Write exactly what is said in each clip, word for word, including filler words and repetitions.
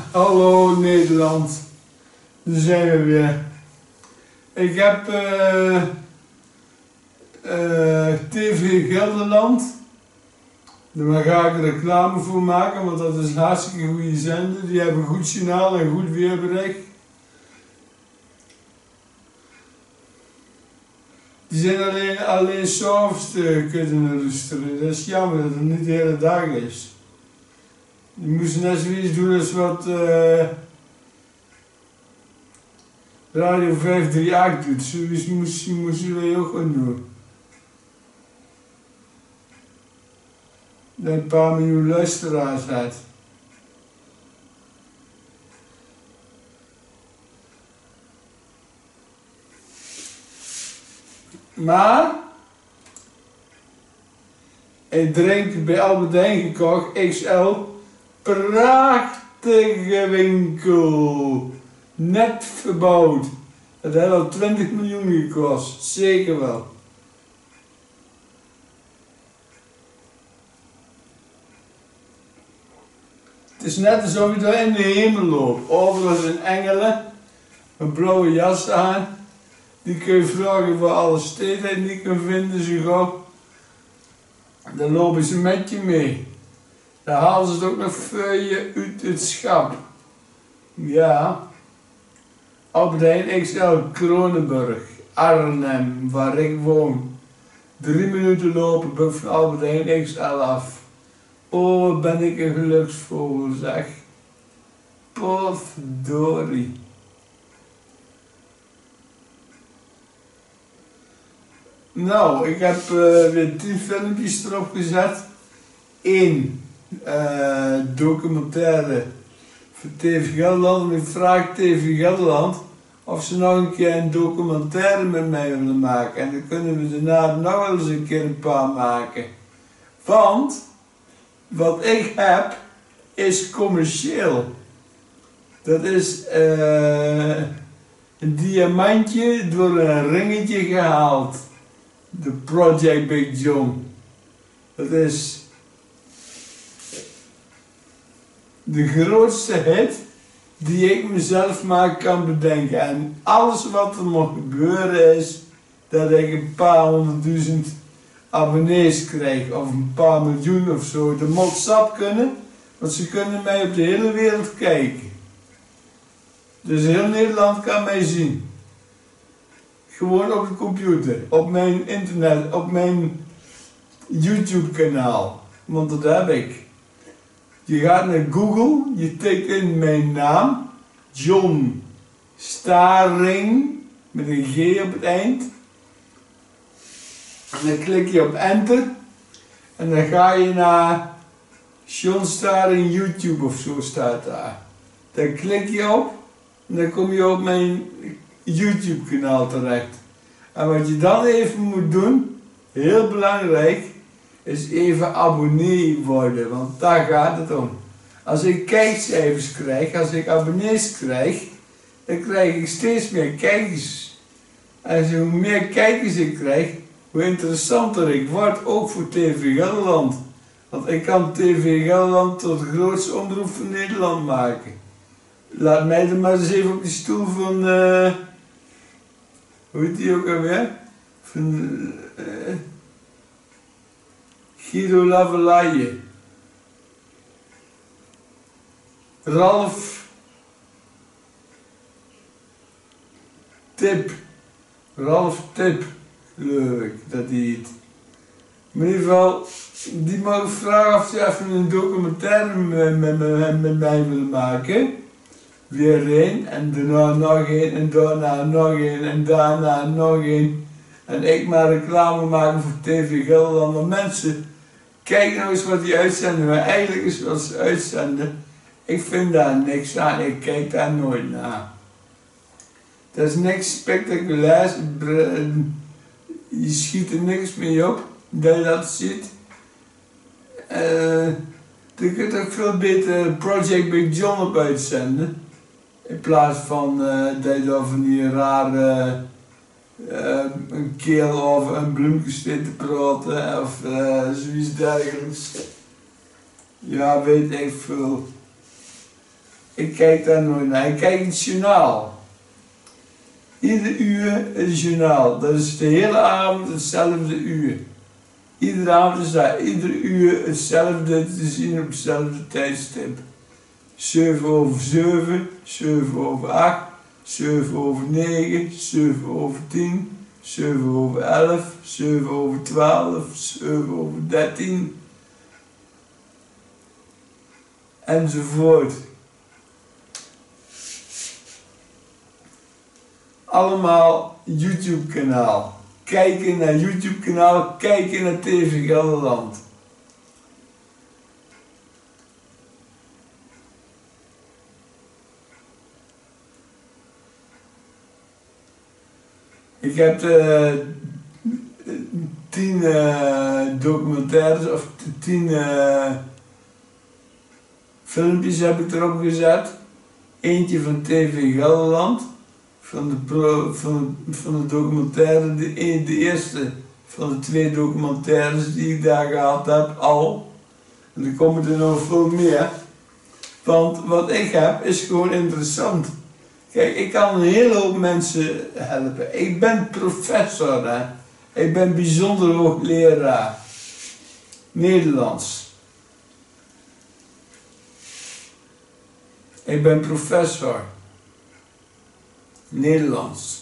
Hallo Nederland, daar zijn we weer. Ik heb uh, uh, T V Gelderland, daar ga ik reclame voor maken, want dat is een hartstikke goede zender. Die hebben goed signaal en goed weerbericht. Die zijn alleen, alleen 's avonds te kunnen luisteren. Dat is jammer dat het niet de hele dag is. Die moesten net zoiets doen als wat uh, Radio vijf drie acht doet. Zoiets moesten, moesten wij ook gaan doen. Dat een paar miljoen luisteraars had. Maar ik drink bij Albert Heijn gekocht, X L, prachtige winkel, net verbouwd. Dat heeft al twintig miljoen gekost, zeker wel. Het is net alsof je daar in de hemel loopt. Overal zijn engelen, een blauwe jas aan. Die kun je vragen voor alle steden en die kun vinden ze gauw. Dan lopen ze met je mee. Dan halen ze het ook nog voor je uit het schap. Ja. Albert Heijn X L, Kronenburg, Arnhem, waar ik woon. Drie minuten lopen ben van Albert Heijn X L af. Oh, ben ik een geluksvogel, zeg. Potverdorie. Nou, ik heb uh, weer tien filmpjes erop gezet. Eén uh, documentaire voor T V Gelderland. Ik vraag T V Gelderland of ze nog een keer een documentaire met mij willen maken. En dan kunnen we daarna nog wel eens een keer een paar maken. Want wat ik heb is commercieel. Dat is uh, een diamantje door een ringetje gehaald. De Project Big John. Dat is de grootste hit die ik mezelf maar kan bedenken. En alles wat er mag gebeuren is dat ik een paar honderdduizend abonnees krijg. Of een paar miljoen of zo. Dat moet sap kunnen, want ze kunnen mij op de hele wereld kijken. Dus heel Nederland kan mij zien. Gewoon op de computer, op mijn internet, op mijn YouTube kanaal. Want dat heb ik. Je gaat naar Google, je tikt in mijn naam, John Staring, met een G op het eind. En dan klik je op enter. En dan ga je naar John Staring YouTube of zo staat daar. Dan klik je op en dan kom je op mijn YouTube kanaal terecht. En wat je dan even moet doen, heel belangrijk, is even abonnee worden, want daar gaat het om. Als ik kijkcijfers krijg, als ik abonnees krijg, dan krijg ik steeds meer kijkers. En hoe meer kijkers ik krijg, hoe interessanter ik word, ook voor T V Gelderland. Want ik kan T V Gelderland tot de grootste omroep van Nederland maken. Laat mij er maar eens even op die stoel van... Uh, Hoe heet die ook alweer? Van uh, Guido Lavelaye. Ralf Tip. Ralf Tip, geloof ik dat die heet. In ieder geval, die mag ik vragen of ze even een documentaire met, met, met, met mij willen maken. Weer één en daarna nog één en daarna nog één en daarna nog één. En ik maar reclame maken voor T V Gelderland. Maar mensen, kijk nou eens wat die uitzenden. Maar eigenlijk is wat ze uitzenden, ik vind daar niks aan. Ik kijk daar nooit naar. Dat is niks spectaculairs. Je schiet er niks mee op, dat je dat ziet. Uh, je kunt ook veel beter Project Big John op uitzenden. In plaats van uh, dat je daar van die rare uh, een keel of een bloemke zit te praten of uh, zoiets dergelijks. Ja, weet ik veel. Ik kijk daar nooit naar. Ik kijk het journaal. Ieder uur het journaal. Dat is de hele avond hetzelfde uur. Iedere avond is daar ieder uur hetzelfde te zien op hetzelfde tijdstip. zeven over zeven, zeven over acht, zeven over negen, zeven over tien, zeven over elf, zeven over twaalf, zeven over dertien. Enzovoort. Allemaal YouTube kanaal. Kijken naar YouTube kanaal, kijken naar T V Gelderland. Ik heb uh, tien uh, documentaires of tien uh, filmpjes heb ik erop gezet. Eentje van T V Gelderland. Van de, pro, van, van de documentaire, de, de eerste van de twee documentaires die ik daar gehad heb, al. En er komen er nog veel meer. Want wat ik heb is gewoon interessant. Kijk, ik kan een hele hoop mensen helpen. Ik ben professor, hè. Ik ben bijzonder hoogleraar Nederlands. Ik ben professor Nederlands.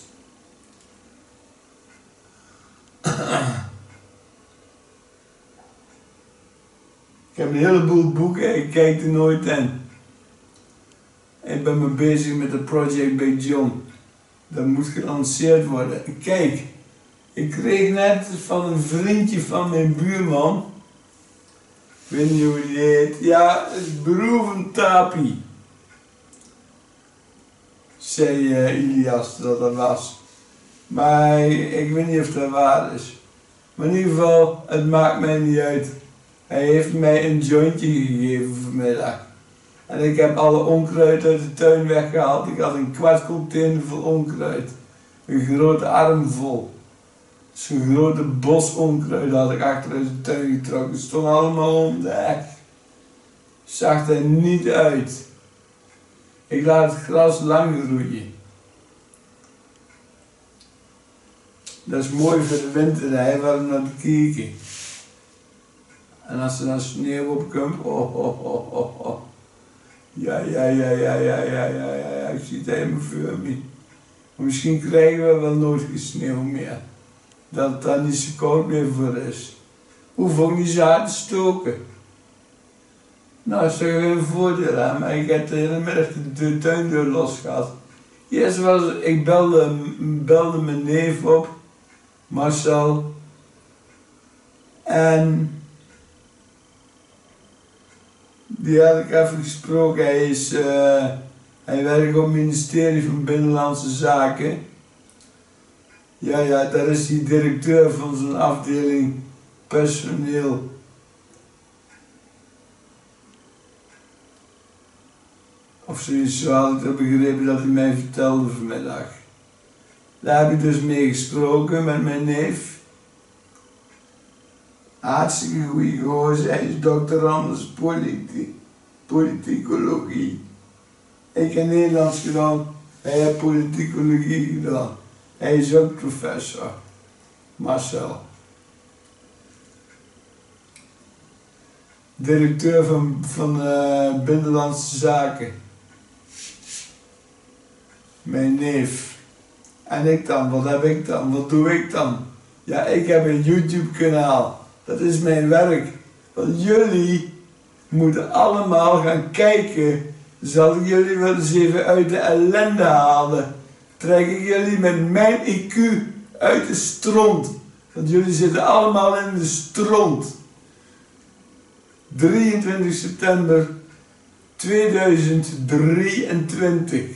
Ik heb een heleboel boeken, ik kijk er nooit in. Ik ben me bezig met het project Big John. Dat moet gelanceerd worden. Kijk, ik kreeg net van een vriendje van mijn buurman, ik weet niet hoe die heet, ja, Beroeven Tapi, zei uh, Ilias dat dat was. Maar ik weet niet of dat waar is. Maar in ieder geval, het maakt mij niet uit. Hij heeft mij een jointje gegeven vanmiddag. En ik heb alle onkruid uit de tuin weggehaald. Ik had een kwart container vol onkruid. Een grote arm vol. Zo'n grote bos onkruid had ik achter uit de tuin getrokken. Het stond allemaal om de heg. Zag er niet uit. Ik laat het gras lang groeien. Dat is mooi voor de winter, hè, waar we naar te kijken. En als er dan sneeuw op komt, oh, oh, oh, oh, oh. Ja, ja, ja, ja, ja, ja, ja, ja, ja, ik zie het helemaal voor me. Maar misschien krijgen we wel nooit geen sneeuw meer. Dat het daar niet zo koud meer voor is. Hoef ook niet zo hard te stoken. Nou, dat is toch een voordeel aan, maar ik heb de hele middag de tuindeur los gehad. Eerst was ik belde, belde mijn neef op, Marcel. En die had ik even gesproken. Hij, is, uh, hij werkt op het ministerie van Binnenlandse Zaken. Ja, ja, daar is hij directeur van zo'n afdeling personeel. Of zoiets, zo had ik het begrepen dat hij mij vertelde vanmiddag. Daar heb ik dus mee gesproken met mijn neef. Hartstikke goeie gozer, hij is doctorandus politi politicologie. Ik heb Nederlands gedaan, hij heeft politicologie gedaan. Hij is ook professor, Marcel. Directeur van, van uh, Binnenlandse Zaken. Mijn neef. En ik dan, wat heb ik dan, wat doe ik dan? Ja, ik heb een YouTube kanaal. Dat is mijn werk. Want jullie moeten allemaal gaan kijken. Zal ik jullie wel eens even uit de ellende halen. Trek ik jullie met mijn I Q uit de stront. Want jullie zitten allemaal in de stront. drieëntwintig september tweeduizend drieëntwintig.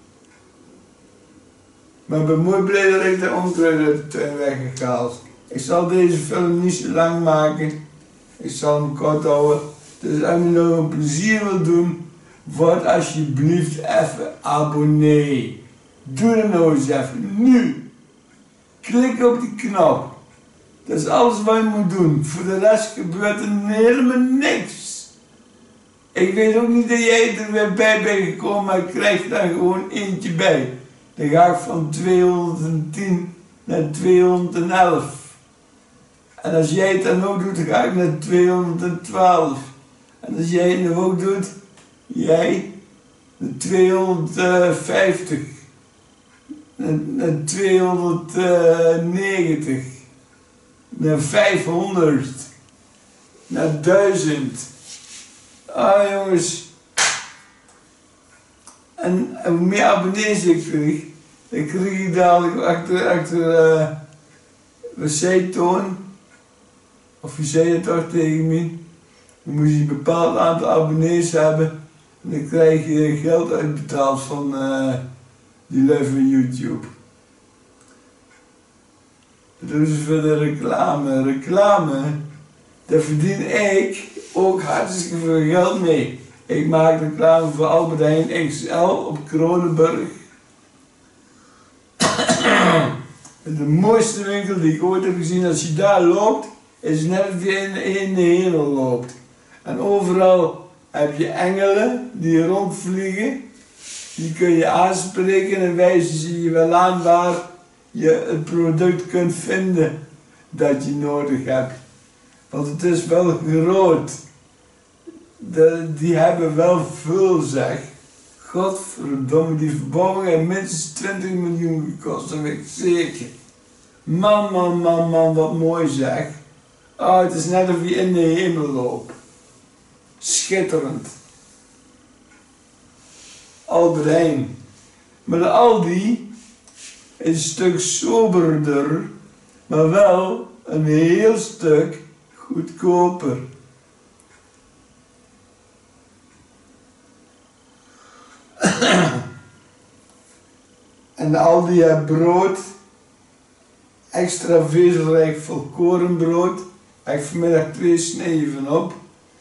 Maar ik ben mooi blij dat ik de onkruid uit de tuin weggehaald. Ik zal deze film niet zo lang maken. Ik zal hem kort houden. Dus als je nog een plezier wil doen, word alsjeblieft even abonnee. Doe dat nou eens even. Nu. Klik op die knop. Dat is alles wat je moet doen. Voor de rest gebeurt er helemaal niks. Ik weet ook niet dat jij er weer bij bent gekomen, maar ik krijg daar gewoon eentje bij. Dan ga ik van tweehonderdtien naar tweehonderdelf. En als jij het dan ook doet, dan ga ik naar tweehonderdtwaalf. En als jij het nu ook doet, jij naar tweehonderdvijftig. Naar tweehonderdnegentig. Naar vijfhonderd. Naar duizend. Ah jongens. En hoe meer abonnees ik kreeg, dan kreeg ik dadelijk achter, achter uh, wc-toon. Of je zei het toch tegen me. Dan moet je een bepaald aantal abonnees hebben. En dan krijg je geld uitbetaald van uh, die lui van YouTube. Dat doen ze voor de reclame. Reclame, daar verdien ik ook hartstikke veel geld mee. Ik maak reclame voor Albert Heijn X L op Kronenburg. De mooiste winkel die ik ooit heb gezien. Als je daar loopt, is net of je in, in de hemel loopt. En overal heb je engelen die rondvliegen. Die kun je aanspreken en wijzen ze je wel aan waar je het product kunt vinden dat je nodig hebt. Want het is wel groot. De, die hebben wel veel zeg. Godverdomme, die verbouwing heeft minstens twintig miljoen gekost, dat weet ik zeker. Man, man, man, man, wat mooi zeg. Oh, het is net of je in de hemel loopt. Schitterend. Albert Heijn. Maar de Aldi is een stuk soberder, maar wel een heel stuk goedkoper. En de Aldi heeft brood, extra vezelrijk volkorenbrood. Daar heb ik vanmiddag twee sneden van op.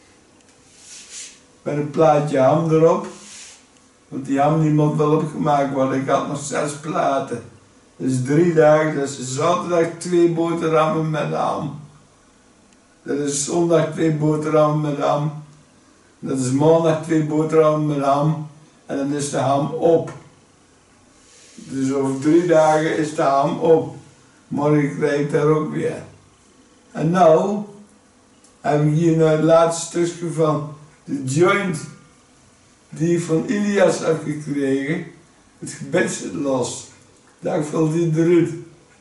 Met een plaatje ham erop. Want die ham die moet wel opgemaakt worden. Ik had nog zes platen. Dus drie dagen, dat is zaterdag twee boterhammen met ham. Dat is zondag twee boterhammen met ham. Dat is maandag twee boterhammen met ham. En dan is de ham op. Dus over drie dagen is de ham op. Morgen krijg ik daar ook weer. En nou heb ik hier nou het laatste stukje van de joint die ik van Ilias heb gekregen. Het gebed zit los. Daar valt die eruit.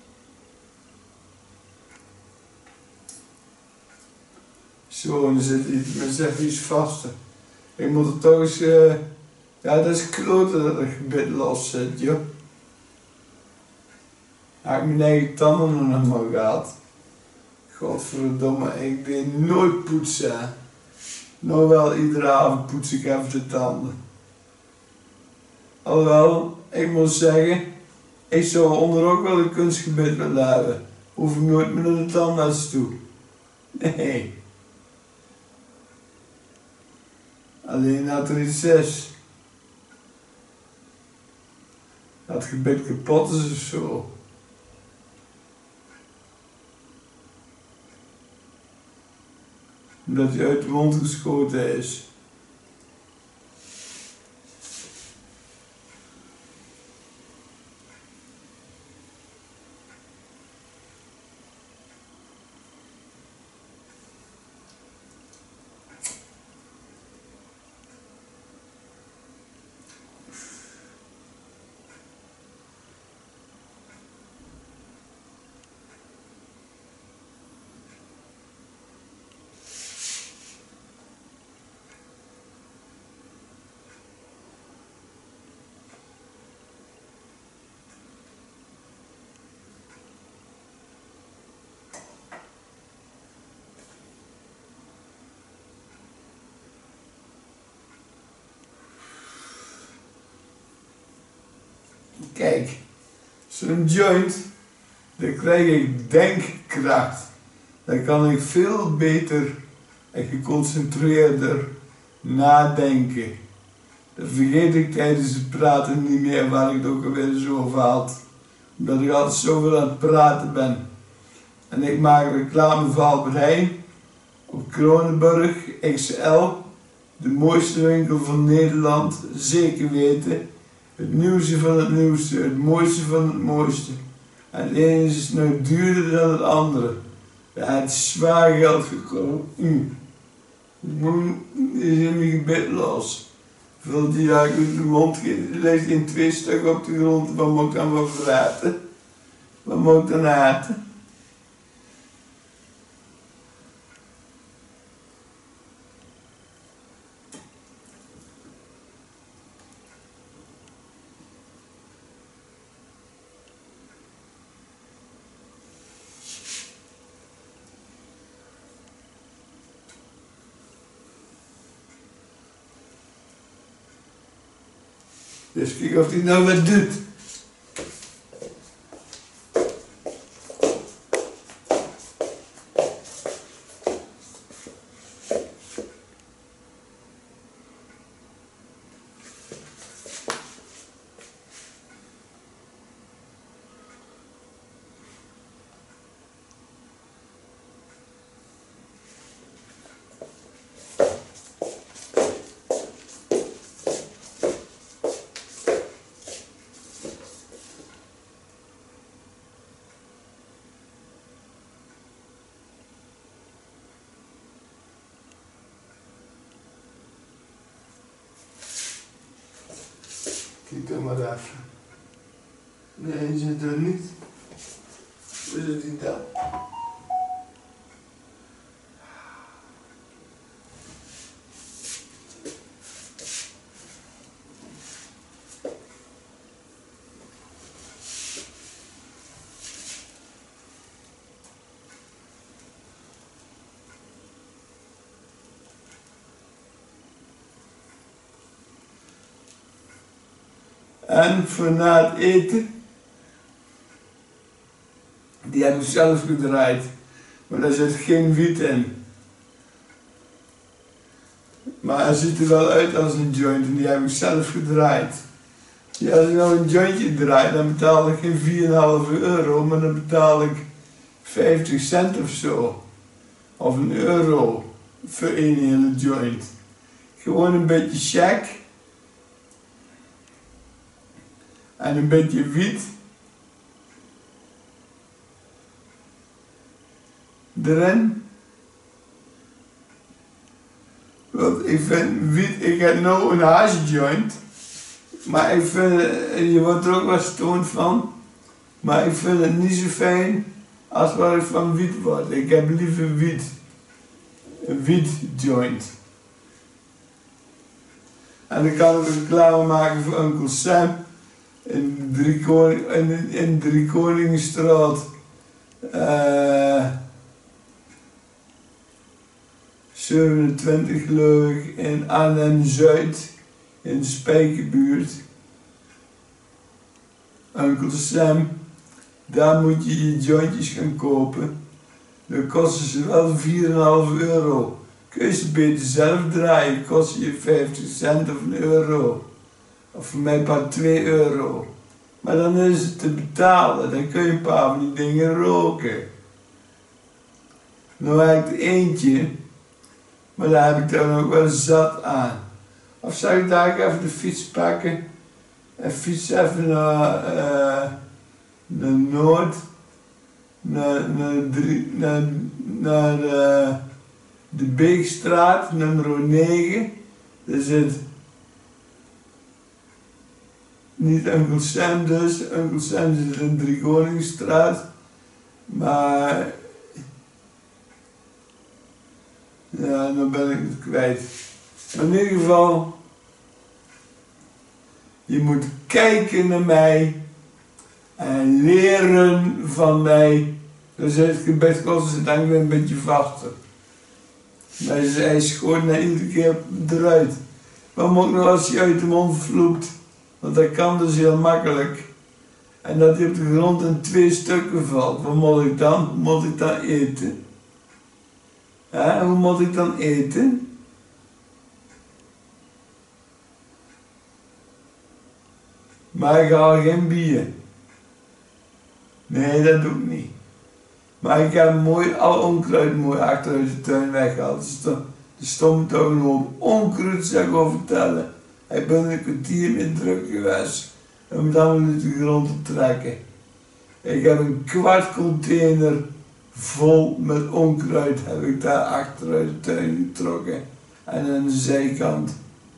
Zo, dan zit iets, men zegt iets vaster. Ik moet er toch eens, uh, ja dat is kloten dat het gebed los zit, joh. Heb ik mijn eigen tanden nog maar gehad. Godverdomme, ik ben nooit poetsen. Nou wel, iedere avond poets ik even de tanden. Alhoewel, ik moet zeggen, ik zou onder ook wel een kunstgebit willen hebben. Hoef ik nooit meer naar de tandarts toe. Nee. Alleen dat er iets is. Dat het gebit kapot is of zo. Omdat hij uit de mond geschoten is. Kijk, zo'n joint, dan krijg ik denkkracht. Dan kan ik veel beter en geconcentreerder nadenken. Dan vergeet ik tijdens het praten niet meer waar ik het ook alweer zo over had. Omdat ik altijd zoveel aan het praten ben. En ik maak reclame voor Albert Heijn op Kronenburg X L De mooiste winkel van Nederland, zeker weten. Het nieuwste van het nieuwste, het mooiste van het mooiste. En het ene is nou duurder dan het andere. Ja, het is zwaar geld gekomen. Mm. Is in mijn gebit los. Vult die daar uit de mond, legt in twee stukken op de grond. Wat moet ik dan wel verraten? Wat moet ik dan haten? Dus kijk of hij nou wat doet. Kijk dan maar even. Nee, die zit er niet. Hoe zit die dan? En voor na het eten, die heb ik zelf gedraaid, maar daar zit geen wiet in. Maar hij ziet er wel uit als een joint en die heb ik zelf gedraaid. Ja, als ik nou een jointje draai, dan betaal ik geen vier komma vijf euro, maar dan betaal ik vijftig cent of zo. Of een euro voor één hele joint. Gewoon een beetje check. En een beetje wiet erin. Want ik vind wiet, ik heb nou een hash joint, maar ik vind, je wordt er ook wel stoned van, maar ik vind het niet zo fijn als wat ik van wiet word. Ik heb liever wiet, een wiet joint. En dan kan ik reclame maken voor Uncle Sam. In Driekoning, in, in Driekoningsstraat uh, zevenentwintig geloof ik, in Arnhem-Zuid, in de Spijkerbuurt. Uncle Sam, daar moet je je jointjes gaan kopen. Dan kosten ze wel vier komma vijf euro. Kun je ze beter zelf draaien, kost je vijftig cent of een euro. Of voor mij maar twee euro. Maar dan is het te betalen, dan kun je een paar van die dingen roken. Nou heb ik er eentje, maar daar heb ik dan ook wel zat aan. Of zou ik daar even de fiets pakken en fietsen even naar, uh, naar Noord, naar, naar, drie, naar, naar uh, de Beekstraat, nummer negen. Daar zit niet Uncle Sam dus, Uncle Sam zit in Driekoningsstraat, maar ja, dan ben ik het kwijt. Maar in ieder geval, je moet kijken naar mij en leren van mij. Dan zit ik best kosten, dan weer een beetje vaster. Maar hij schoot na iedere keer eruit. Wat moet ik nou als hij uit de mond vloekt? Want dat kan dus heel makkelijk. En dat hij op de grond in twee stukken valt. Wat moet ik dan? Hoe moet ik dan eten? Ja, hoe moet ik dan eten? Maar ik haal geen bier. Nee, dat doe ik niet. Maar ik heb mooi, al onkruid mooi achteruit de tuin weggehaald. Dus dan, De stond toch een hoop onkruid, zou ik wel vertellen. Ik ben een kwartier meer druk geweest om het allemaal uit de grond te trekken. Ik heb een kwart container vol met onkruid heb ik daar achteruit de tuin getrokken en aan de zijkant.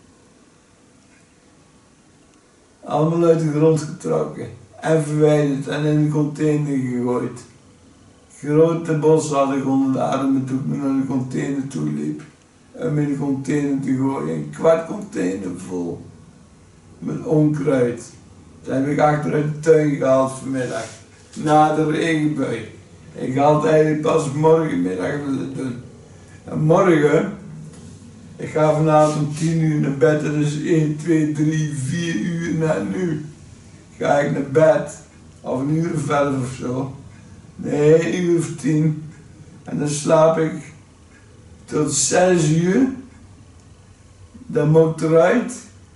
Allemaal uit de grond getrokken en verwijderd en in de container gegooid. Grote bos had ik onder de armen toen ik naar de container toe liep. Om in de container te gooien, een kwart container vol met onkruid. Dat heb ik achteruit de tuin gehaald vanmiddag, na de regenbui. Ik had het eigenlijk pas morgenmiddag willen doen. En morgen, ik ga vanavond om tien uur naar bed, dat is één, twee, drie, vier uur na nu. Ga ik naar bed, of een uur of elf of zo. Nee, een uur of tien. En dan slaap ik tot zes uur. Dan moet ik eruit.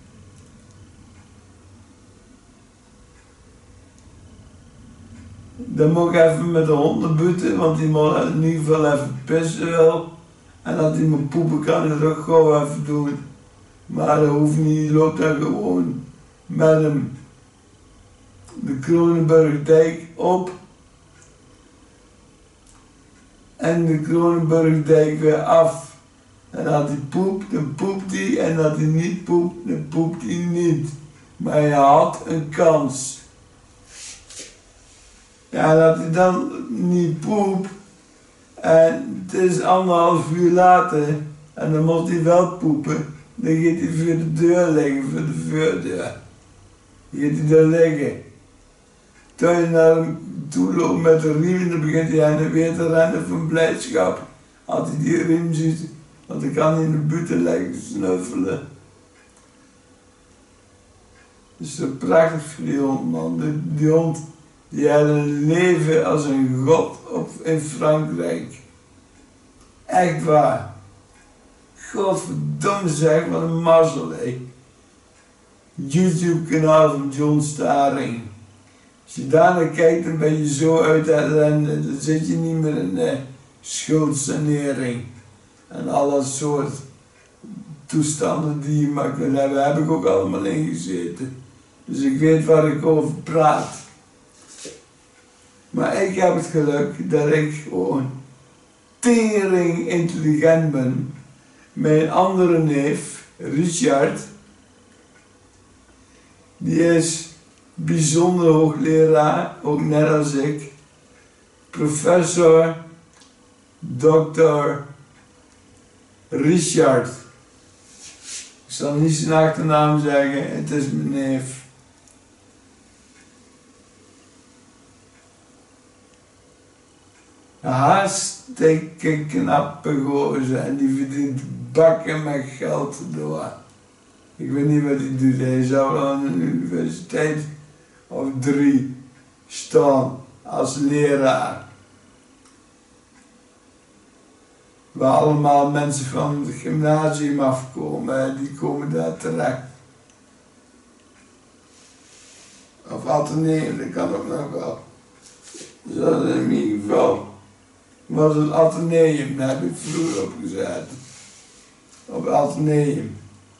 Dan moet ik even met de honden buiten, want die moet in ieder geval even pissen wel. En als hij moet poepen kan hij dat ook gauw even doen. Maar dat hoeft niet, je loopt daar gewoon met hem de Kronenburgdijk op. En de Kronenburgdijk weer af. En als hij poept, dan poept hij. En als hij niet poept, dan poept hij niet. Maar hij had een kans. Ja, dat hij dan niet poept. En het is anderhalf uur later. En dan moet hij wel poepen. Dan gaat hij voor de deur liggen, voor de voordeur. Dan gaat hij daar liggen. Toen je naar hem toe loopt met de riem, dan begint hij aan de weer te rennen van blijdschap. Als hij die riem ziet, want dan kan hij in de buiten liggen snuffelen. Het is zo prachtig voor die hond, man. Die, die hond die had een leven als een god op, in Frankrijk. Echt waar. Godverdomme zeg, wat een mazzel, hé. YouTube kanaal van John Staring. Als je daar naar kijkt, dan ben je zo uit ellende. Dan zit je niet meer in de schuldsanering. En alle soort toestanden die je maar kunt hebben, heb ik ook allemaal ingezeten. Dus ik weet waar ik over praat. Maar ik heb het geluk dat ik gewoon tering intelligent ben. Mijn andere neef, Richard, die is bijzonder hoogleraar, ook net als ik. Professor, dokter Richard. Ik zal niet zijn achternaam zeggen, het is mijn neef. Hartstikke knappe gozer en die verdient bakken met geld door. Ik weet niet wat hij doet, hij zou aan een universiteit of drie staan als leraar. Waar allemaal mensen van het gymnasium afkomen, die komen daar terecht. Of ateneum, dat kan ook nog wel. Dus dat in ieder geval was het ateneum, daar heb ik vroeger op gezet. Op ateneum.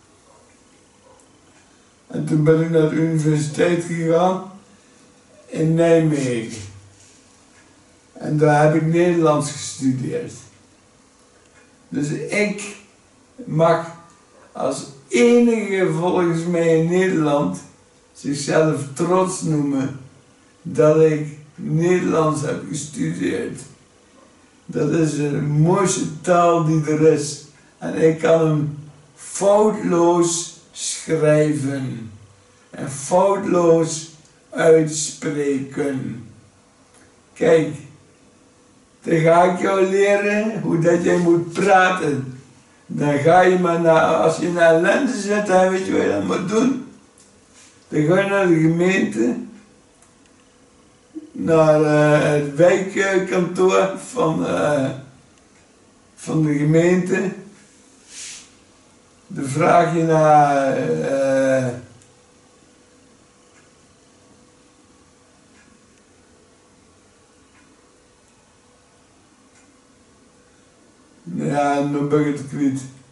En toen ben ik naar de universiteit gegaan in Nijmegen. En daar heb ik Nederlands gestudeerd. Dus ik mag als enige volgens mij in Nederland zichzelf trots noemen dat ik Nederlands heb gestudeerd. Dat is de mooiste taal die er is. En ik kan hem foutloos schrijven. En foutloos uitspreken. Kijk, dan ga ik jou leren hoe dat jij moet praten. Dan ga je maar naar, als je naar ellende zit, dan weet je wat je dan moet doen. Dan ga je naar de gemeente. Naar uh, het wijkkantoor van, uh, van de gemeente. Dan vraag je naar uh, ja, dan ben ik het kwijt.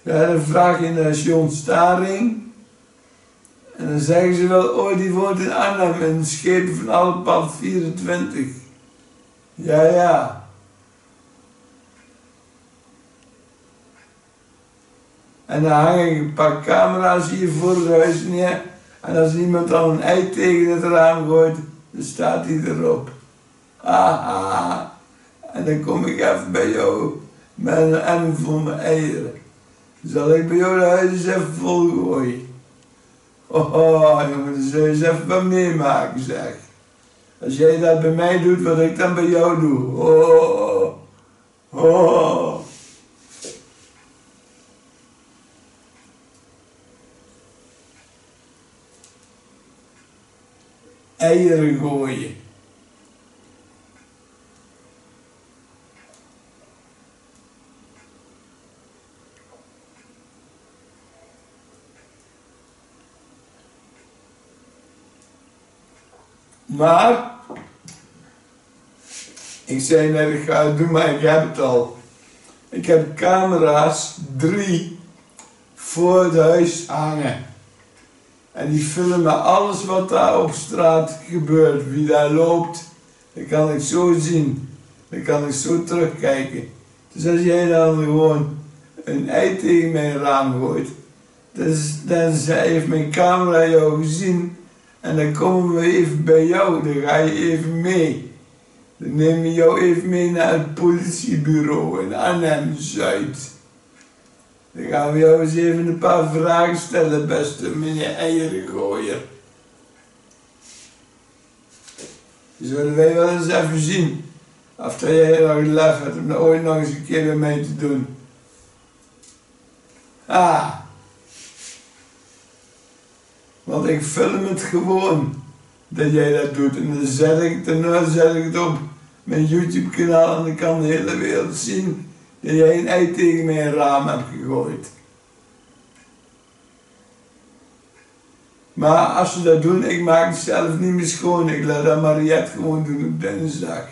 Ja, dan vraag je naar John Staring. En dan zeggen ze wel, oh die woont in Arnhem in Schepen van Allepad vierentwintig. Ja, ja. En dan hang ik een paar camera's hier voor het huis neer. En als iemand dan een ei tegen het raam gooit, dan staat hij erop. Haha. En dan kom ik even bij jou met een emmer vol mijn eieren. Zal ik bij jou de huis eens even vol gooien? Oh, oh jongen, dan zul je eens even wat meemaken, zeg. Als jij dat bij mij doet, wat ik dan bij jou doe. Oh, oh. Eieren gooien. Maar, ik zei net, ik ga het doen, maar ik heb het al. Ik heb camera's, drie, voor het huis hangen. En die filmen alles wat daar op straat gebeurt, wie daar loopt. Dat kan ik zo zien. Dan kan ik zo terugkijken. Dus als jij dan gewoon een ei tegen mijn raam gooit, dus, dan heeft mijn camera jou gezien. En dan komen we even bij jou, dan ga je even mee. Dan nemen we jou even mee naar het politiebureau in Arnhem-Zuid. Dan gaan we jou eens even een paar vragen stellen, beste meneer Eierengooier. Die zullen wij wel eens even zien. Of dat jij nog het lef hebt om dat ooit nog eens een keer bij mij te doen. Ah. Want ik film het gewoon, dat jij dat doet. En dan zet ik, dan zet ik het op mijn YouTube kanaal en dan kan de hele wereld zien dat jij een ei tegen mijn raam hebt gegooid. Maar als ze dat doen, ik maak het zelf niet meer schoon. Ik laat dat Mariette gewoon doen op dinsdag.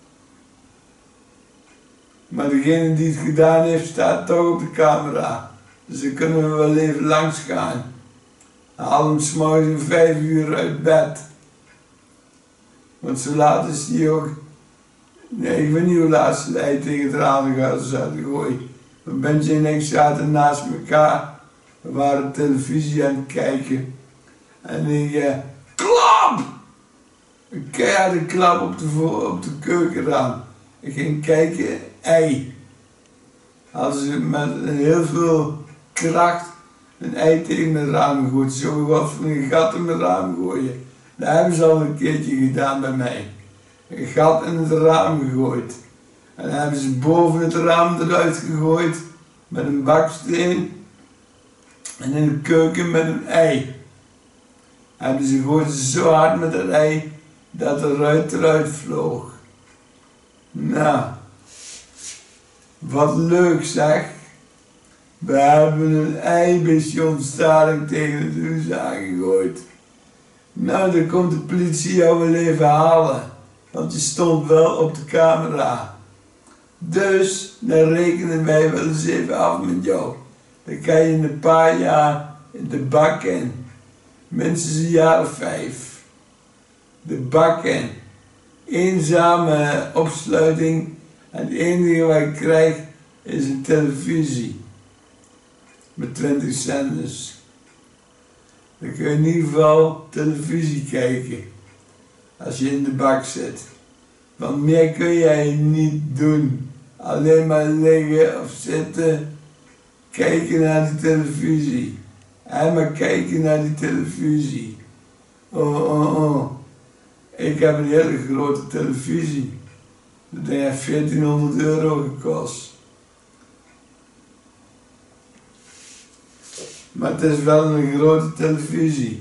Maar degene die het gedaan heeft, staat toch op de camera. Dus dan kunnen we wel even langs gaan. Haal hem 's morgens om vijf uur uit bed. Want zo laat is hij ook. Nee, ik weet niet hoe laat ze de ei tegen het raam gaat zetten gooien. Maar Benji en ik zaten naast elkaar. We waren televisie aan het kijken. En ik, uh, klap! Een keiharde klap op de, op de keukenraam. Ik ging kijken, ei. Hadden ze met heel veel kracht een ei tegen mijn raam gegooid. Zo wat voor een gat in mijn raam gooien. Dat hebben ze al een keertje gedaan bij mij. Een gat in het raam gegooid. En dan hebben ze boven het raam eruit gegooid met een baksteen. En in de keuken met een ei. Hebben ze gegooid zo hard met het ei dat de ruit eruit vloog. Nou, wat leuk zeg. We hebben een ei bij John Staring tegen het huis aangegooid. Nou, dan komt de politie jou wel even halen. Want je stond wel op de camera. Dus, dan rekenen wij wel eens even af met jou. Dan kan je in een paar jaar de bak in. Minstens een jaar of vijf. De bak in. Eenzame opsluiting. En het enige wat ik krijg is een televisie. Met twintig zenders. Dan kun je in ieder geval televisie kijken. Als je in de bak zit. Want meer kun jij niet doen. Alleen maar liggen of zitten. Kijken naar de televisie. En maar kijken naar die televisie. Oh, oh, oh. Ik heb een hele grote televisie. Dat heeft veertienhonderd euro gekost. Maar het is wel een grote televisie.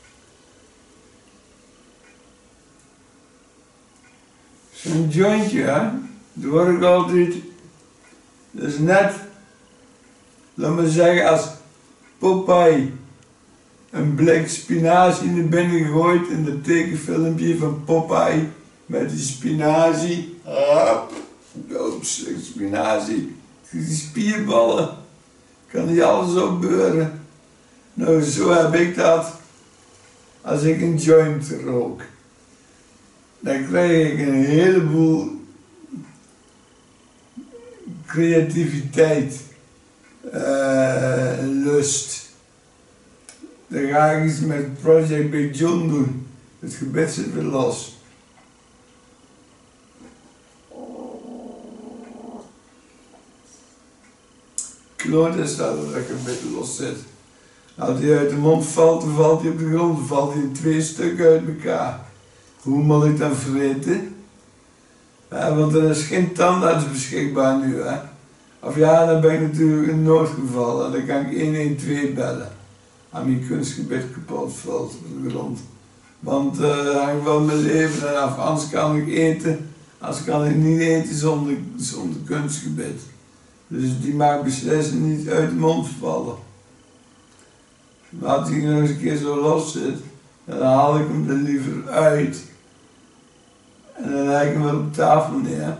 Zo'n jointje, hè? Dat hoor ik altijd. Dat is net, laat maar zeggen, als Popeye een blik spinazie naar binnen gooit in dat tekenfilmpje van Popeye met die spinazie. Hop, doopstuk spinazie. Die spierballen kan niet alles opbeuren. Nou, zo heb ik dat als ik een joint rook. Dan krijg ik een heleboel creativiteit, uh, lust. Dan ga ik iets met Project Big John doen. Het gebed zit weer los. Kloot is dat het gebed los zit. Als hij uit de mond valt, dan valt hij op de grond, dan valt hij in twee stukken uit elkaar. Hoe moet ik dan vreten? Ja, want er is geen tandarts beschikbaar nu, hè. Of ja, dan ben ik natuurlijk in noodgeval en dan kan ik een een twee bellen. Als mijn kunstgebed kapot valt op de grond. Want uh, hangt wel mijn leven eraf, anders kan ik eten, anders kan ik niet eten zonder, zonder kunstgebed. Dus die mag beslist niet uit de mond vallen. Maar als hij nog eens een keer zo los zit, dan haal ik hem er liever uit. En dan leg ik hem weer op tafel neer.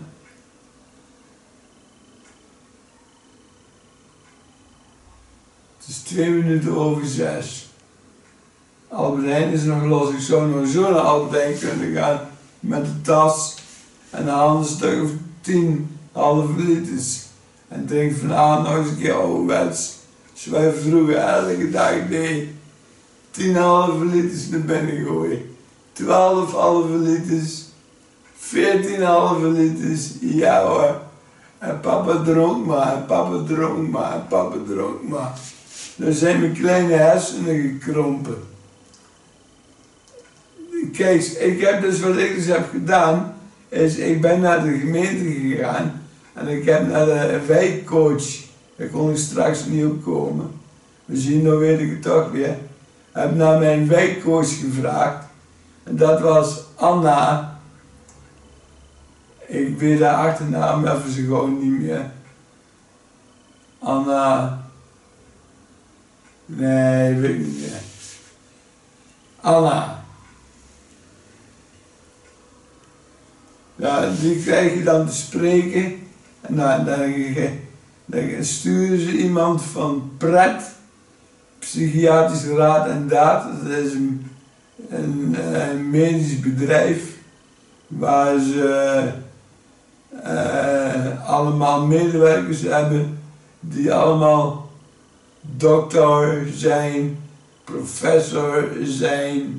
Het is twee minuten over zes. Albert Heijn is nog los. Ik zou nog zo naar Albert Heijn kunnen gaan met de tas en haal een stuk of tien halve liters. En denk vanavond nog eens een keer ouderwets. Zoals wij vroeger elke dag deed. tien halve liters naar binnen gooien. twaalf halve liters. veertien halve liters. Ja hoor. En papa dronk maar, en papa dronk maar, en papa dronk maar. Dan zijn mijn kleine hersenen gekrompen. Kijk, ik heb dus wat ik dus heb gedaan, is ik ben naar de gemeente gegaan en ik heb naar de wijkcoach, daar kon ik straks niet op komen. We zien, nou weet ik het toch weer. Heb naar mijn wijkcoach gevraagd en dat was Anna. Ik weet haar achternaam even zo gewoon niet meer. Anna. Nee, weet ik niet meer. Anna. Ja, die krijg je dan te spreken en dan, dan, dan sturen ze iemand van P R E T, Psychiatrische Raad en Daad. Dat is een, een, een medisch bedrijf waar ze uh, allemaal medewerkers hebben die allemaal dokter zijn, professor zijn.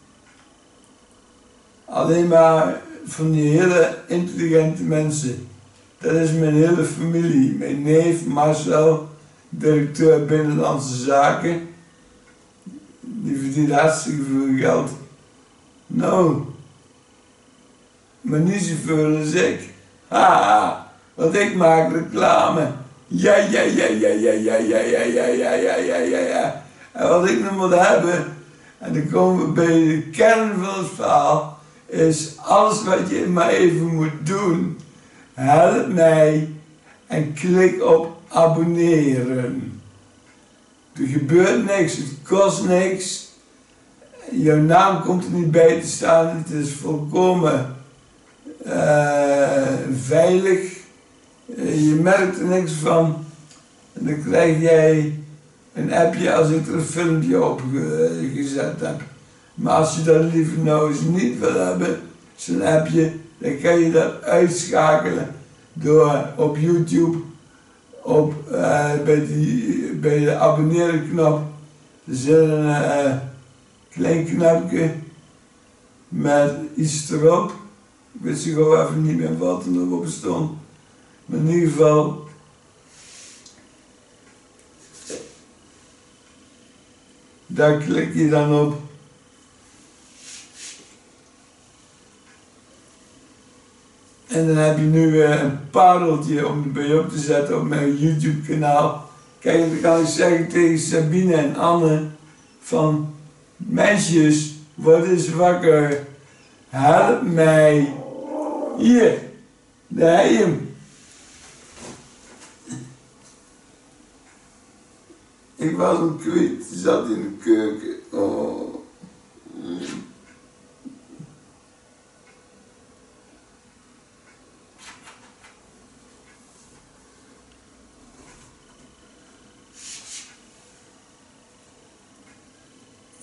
Alleen maar van die hele intelligente mensen. Dat is mijn hele familie. Mijn neef Marcel, directeur Binnenlandse Zaken. Die verdient hartstikke veel geld. Nou, maar niet zoveel als ik. Haha, want ik maak reclame. Ja, ja, ja, ja, ja, ja, ja, ja, ja, ja, ja, ja, ja, ja. En wat ik nog moet hebben, en dan komen we bij de kern van het verhaal, is alles wat je maar even moet doen. Help mij en klik op abonneren. Er gebeurt niks, het kost niks. Jouw naam komt er niet bij te staan, het is volkomen uh, veilig. Uh, je merkt er niks van. En dan krijg jij een appje als ik er een filmpje op ge gezet heb. Maar als je dat liever nou eens niet wil hebben, zo'n appje, dan kan je dat uitschakelen door op YouTube op, uh, bij, die, bij de abonneren knop. Er zit een uh, klein knopje met iets erop. Ik weet zo gewoon even niet meer wat er op stond. Maar in ieder geval, daar klik je dan op. En dan heb je nu weer een pareltje om erbij op te zetten op mijn YouTube kanaal. Kijk, dan kan ik zeggen tegen Sabine en Anne van meisjes, word eens wakker. Help mij. Hier, daar heb je hem. Ik was hem kwijt, die zat in de keuken. Oh.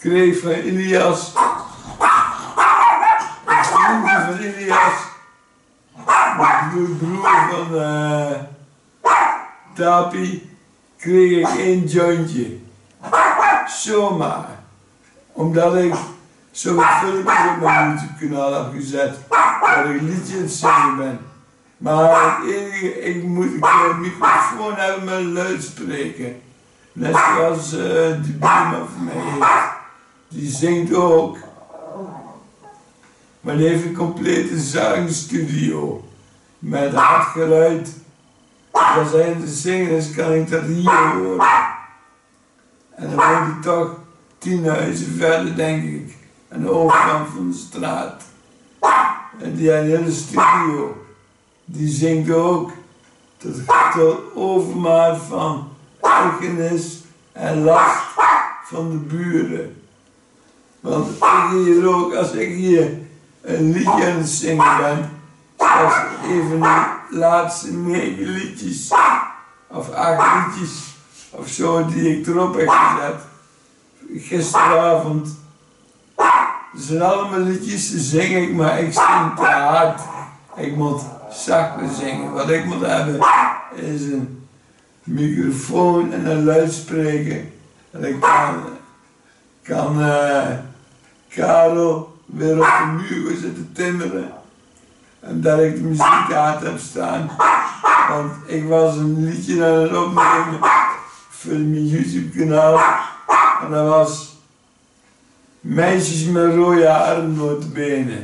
kreeg van Ilias, een vriendje van Ilias, de broer van uh, Tapi, kreeg ik één jointje. Zomaar. Omdat ik zo'n filmpje op mijn YouTube kanaal heb gezet, waar ik liedje aan het zingen ben. Maar het enige, ik moet een microfoon hebben met een luidspreker. Net zoals uh, die buurman van mij heeft. Die zingt ook. Maar die heeft een complete zangstudio. Met hard geluid. Als hij aan het zingen is, kan ik dat hier horen. En dan woont hij toch tien huizen verder, denk ik. Aan de overkant van de straat. En die heeft een hele studio. Die zingt ook tot, tot overmaat van ergernis en last van de buren. Want ik hier ook, als ik hier een liedje aan het zingen ben, zoals even de laatste negen liedjes, of acht liedjes, of zo, die ik erop heb gezet, gisteravond. Het zijn allemaal liedjes, die zing ik, maar ik zing te hard. Ik moet zachter zingen. Wat ik moet hebben is een microfoon en een luidspreker. En ik kan, kan uh, Karel weer op de muur zitten timmeren. En dat ik de muziek hard heb staan. Want ik was een liedje aan het opnemen voor mijn YouTube kanaal. En dat was Meisjes met rode haren notabene.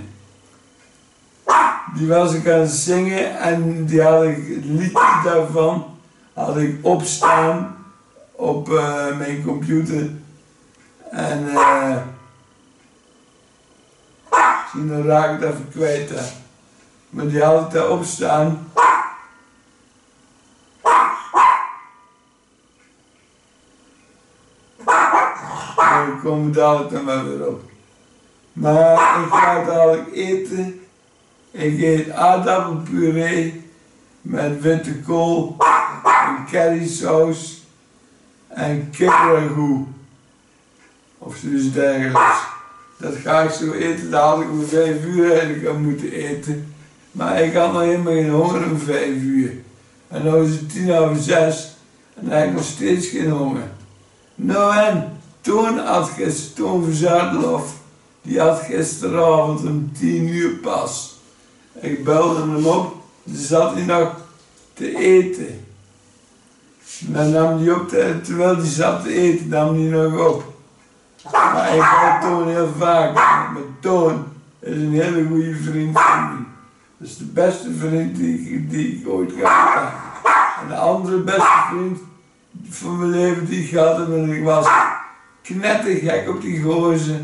Die was ik aan het zingen en die had ik, het liedje daarvan had ik opstaan op uh, mijn computer. En uh, misschien dan raak ik het even kwijt. Hè. Maar die had ik daar opstaan. En ik kom dadelijk dan wel weer op. Maar ik ga dadelijk eten. Ik eet aardappelpuree met witte kool en currysaus en kippenragout of zoiets dergelijks. Dat ga ik zo eten, daar had ik om vijf uur eigenlijk aan moeten eten. Maar ik had nog helemaal geen honger om vijf uur. En nu is het tien over zes en dan heb ik nog steeds geen honger. Nou en, Toon had gisteren, Toon van Zadelof, die had gisteravond om tien uur pas. Ik belde hem op, toen zat hij nog te eten. En dan nam hij op, terwijl hij zat te eten, nam hij nog op. Maar ik bel Toon heel vaak, maar Toon is een hele goede vriend van mij. Dat is de beste vriend die ik, die ik ooit gehad heb. En de andere beste vriend van mijn leven die ik gehad heb, en ik was knettergek op die gozer.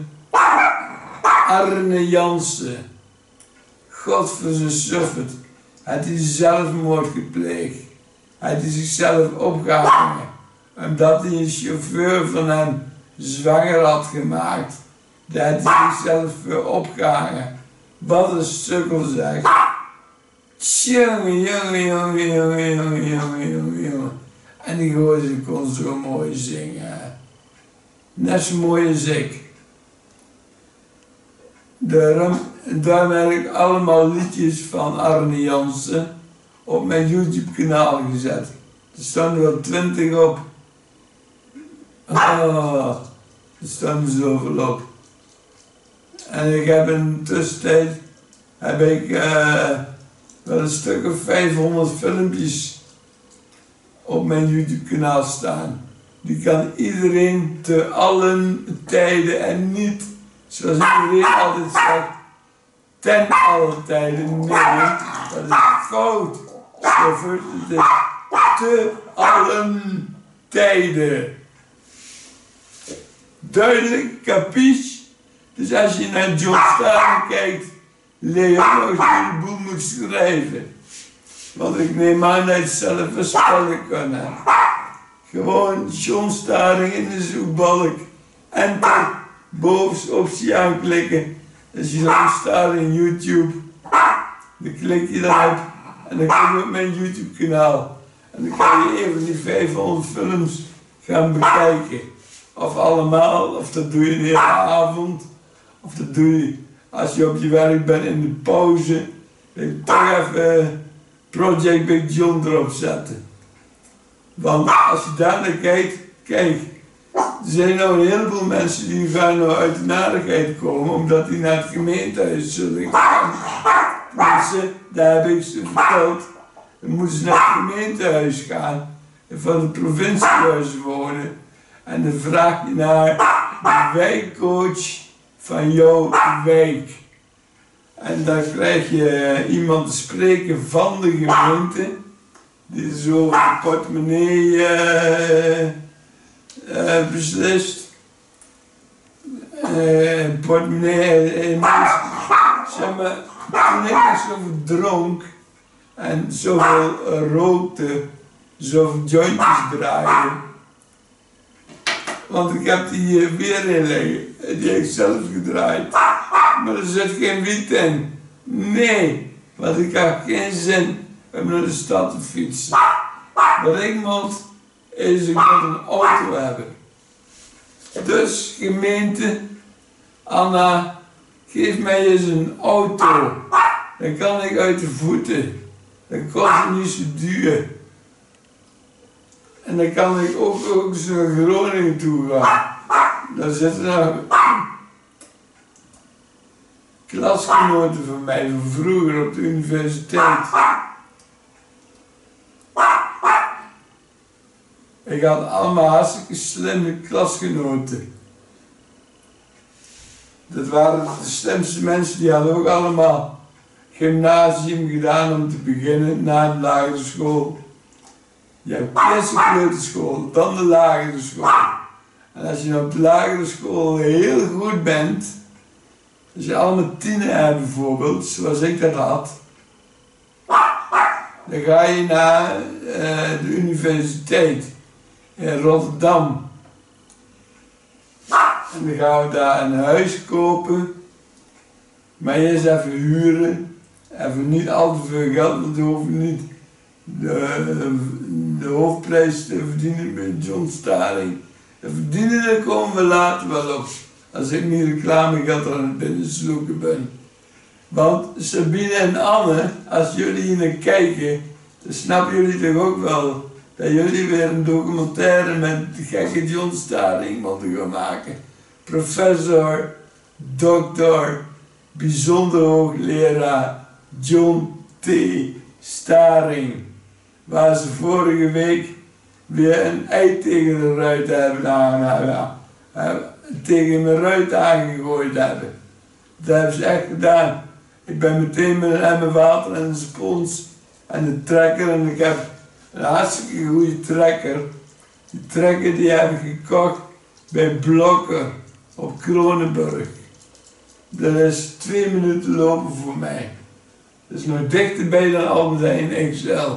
Arne Jansen. God voor zijn suffert. Had hij zelfmoord gepleegd. Had hij zichzelf opgehangen. Omdat hij een chauffeur van hem zwanger had gemaakt. Daar had hij zichzelf voor opgehangen. Wat een sukkel zeg. Jongen, jongen, jongen, jongen, jongen, jongen, jongen, jongen. En die gozer kon zo mooi zingen. Net zo mooi als ik. Daarom, daarom heb ik allemaal liedjes van Arne Jansen op mijn YouTube kanaal gezet. Er staan er wel twintig op. Oh, er staan er zoveel op. En ik heb in de tussentijd heb ik uh, wel een stuk of vijfhonderd filmpjes op mijn YouTube kanaal staan. Die kan iedereen te allen tijden en niet, zoals iedereen altijd zegt, ten alle tijden. Nee, dat is fout. Het is te allen tijden. Duidelijk, capiche? Dus als je naar John Staring kijkt, leer je ook nog hoe je de boel moet schrijven. Want ik neem aan dat je het zelf verspellen kan. Hè. Gewoon John Staring in de zoekbalk. En dan bovenste optie aanklikken. Als je John Staring YouTube, dan klik je daarop en dan kom je op mijn YouTube kanaal. En dan kan je even die vijfhonderd films gaan bekijken. Of allemaal, of dat doe je de hele avond. Of dat doe je als je op je werk bent in de pauze. Dat je toch even Project Big John erop zetten. Want als je daar naar kijkt, kijk, er zijn nou een heleboel mensen die gaan nou uit de narigheid komen omdat die naar het gemeentehuis zullen gaan. Mensen, daar heb ik ze verteld, dan moeten ze naar het gemeentehuis gaan en van het provinciehuis wonen. En dan vraag je naar de wijkcoach van jouw wijk. En dan krijg je iemand te spreken van de gemeente, die zo de portemonnee uh, uh, beslist. Uh, portemonnee, uh, zeg maar, toen ik nog zoveel dronk en zoveel uh, rookte, zoveel jointjes draaide. Want ik heb die uh, weer in liggen, die heb ik zelf gedraaid. Maar er zit geen wiet in. Nee, want ik heb geen zin om naar de stad te fietsen. Wat ik moet, is ik moet een auto hebben. Dus gemeente, Anna, geef mij eens een auto. Dan kan ik uit de voeten. Dan kost het niet zo duur. En dan kan ik ook, ook eens naar Groningen toe gaan. Daar zitten nog klasgenoten van mij van vroeger op de universiteit. Ik had allemaal hartstikke slimme klasgenoten. Dat waren de slimste mensen, die hadden ook allemaal gymnasium gedaan om te beginnen na de lagere school. Je hebt eerst de kleuterschool, dan de lagere school. En als je op de lagere school heel goed bent, als je allemaal tienen hebt bijvoorbeeld, zoals ik dat had, dan ga je naar uh, de universiteit in Rotterdam. En dan gaan we daar een huis kopen, maar eerst even huren, even niet al te veel geld, want we hoeven niet de, de hoofdprijs te verdienen met John Staring. De verdienen, daar komen we later wel op, als ik niet reclamegeld aan het binnensloeken ben. Want Sabine en Anne, als jullie hier naar kijken, dan snappen jullie toch ook wel dat jullie weer een documentaire met de gekke John Staring moeten gaan maken. Professor, dokter, bijzonder hoogleraar John T. Staring. Waar ze vorige week weer een ei tegen de ruit hebben aan, tegen mijn ruit aangegooid hebben. Dat hebben ze echt gedaan. Ik ben meteen met een emmer water en een spons en een trekker en ik heb een hartstikke goede trekker. Die trekker die heb ik gekocht bij Blokker op Kronenburg. Dat is twee minuten lopen voor mij. Dat is nog dichterbij dan Albert Heijn X L.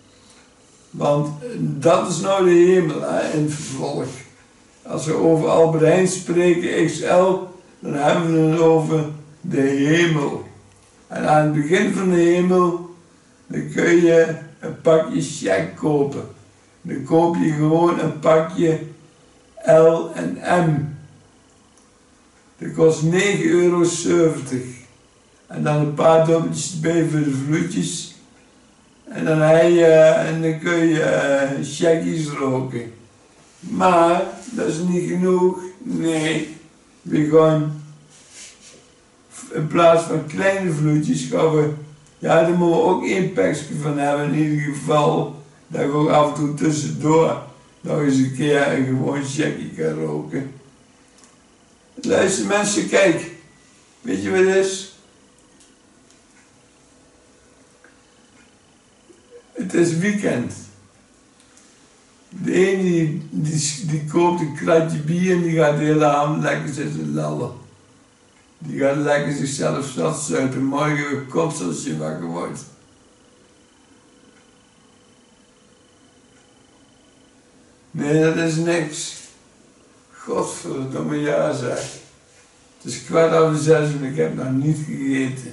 Want dat is nou de hemel, hè, in het vervolg. Als we over Albert Heijn spreken X L, dan hebben we het over de hemel. En aan het begin van de hemel, dan kun je een pakje check kopen. Dan koop je gewoon een pakje L en M. Dat kost negen euro zeventig. En dan een paar dubbeltjes erbij voor de vloedjes. En dan, hij, uh, en dan kun je uh, checkies roken. Maar dat is niet genoeg. Nee, we gaan in plaats van kleine vloedjes gaan we, ja, daar moeten we ook één pakje van hebben in ieder geval. Dat we ook af en toe tussendoor nog eens een keer een gewoon checkie kan roken. Luister mensen, kijk, weet je wat het is? Het is weekend. De een die, die, die koopt een kratje bier en die gaat de hele avond lekker zitten lallen. Die gaat lekker zichzelf zat zuipen. Morgen weer kotst als je wakker wordt. Nee, dat is niks. Godverdomme ja zeg. Het is kwart over zes en ik heb nog niet gegeten.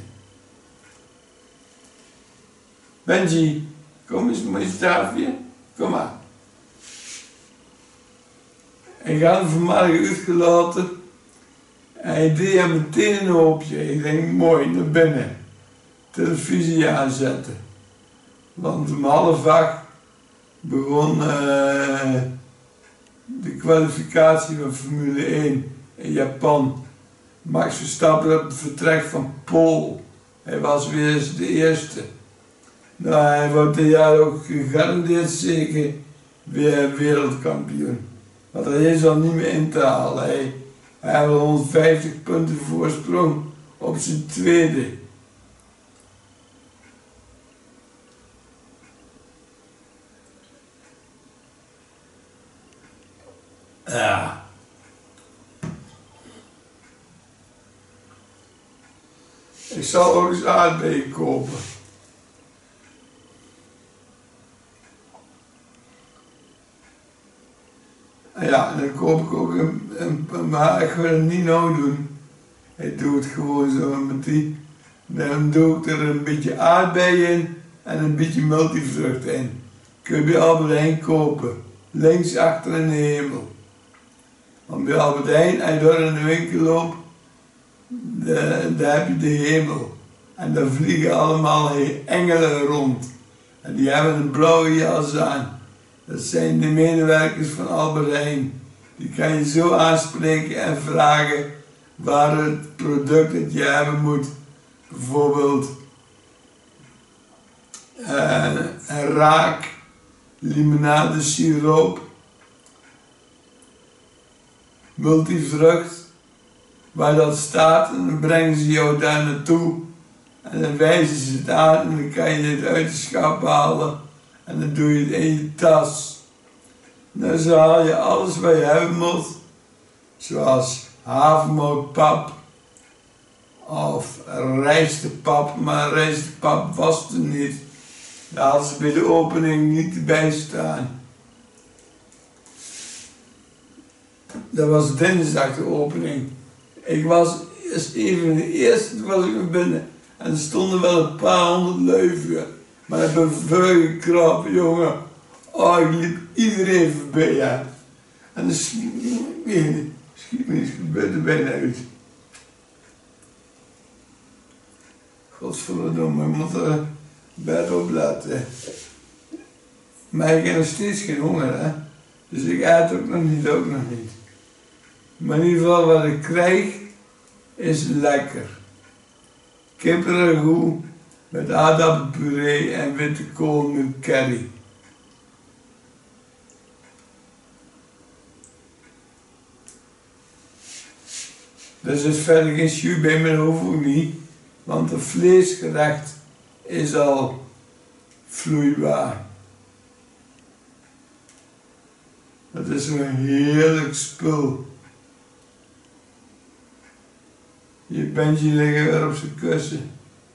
Benji, kom eens, moet je tafje? Kom maar. Ik had hem vanmorgen uitgelaten en hij deed hem meteen een hoopje. Ik denk, mooi, naar binnen. Televisie aanzetten. Want om half acht begon uh, de kwalificatie van Formule één in Japan. Max Verstappen op het vertrek van Pool. Hij was weer eens de eerste. Nou, hij wordt dit jaar ook gegarandeerd zeker weer wereldkampioen. Want hij is al niet meer in te halen. Hij, hij heeft honderdvijftig punten voorsprong op zijn tweede. Ja. Ik zal ook eens aardbeien kopen. En ja, en dan koop ik ook een, een, een maar ik ga het niet nou doen. Ik doe het gewoon zo met die. Dan doe ik er een beetje aardbeien in en een beetje multivrucht in. Kun je bij Albert Heijn kopen. Links achter in de hemel. Want bij Albert Heijn, als je door in de winkel loopt, daar heb je de hemel. En daar vliegen allemaal engelen rond. En die hebben een blauwe jas aan. Dat zijn de medewerkers van Albert Heijn. Die kan je zo aanspreken en vragen waar het product dat je hebben moet. Bijvoorbeeld uh, een raak, limonade siroop, multivrucht, waar dat staat, en dan brengen ze jou daar naartoe en dan wijzen ze het aan en dan kan je het uit de schap halen en dan doe je het in je tas. Dan zo haal je alles wat je hebben moet, zoals havermoutpap of rijstepap, maar rijstepap was er niet. Daar hadden ze bij de opening niet bij staan. Dat was dinsdag de opening. Ik was eerst even de eerste, was ik naar binnen. En er stonden wel een paar honderd leuven. Maar ik ben vuil gekrapt, jongen. Oh, ik liep iedereen voorbij, ja. En dan schiet me, schiet me, gebeurde er bijna uit. Godverdomme, ik moet er bed op laten. Maar ik heb nog steeds geen honger, hè. Dus ik eet ook nog niet, ook nog niet. Maar in ieder geval wat ik krijg, is lekker. Kippenragout met aardappelpuree en witte kool met curry. Dus er is verder geen jus bij, maar dat hoeft ook niet. Want het vleesgerecht is al vloeibaar. Dat is een heerlijk spul. Je bandje liggen weer op zijn kussen.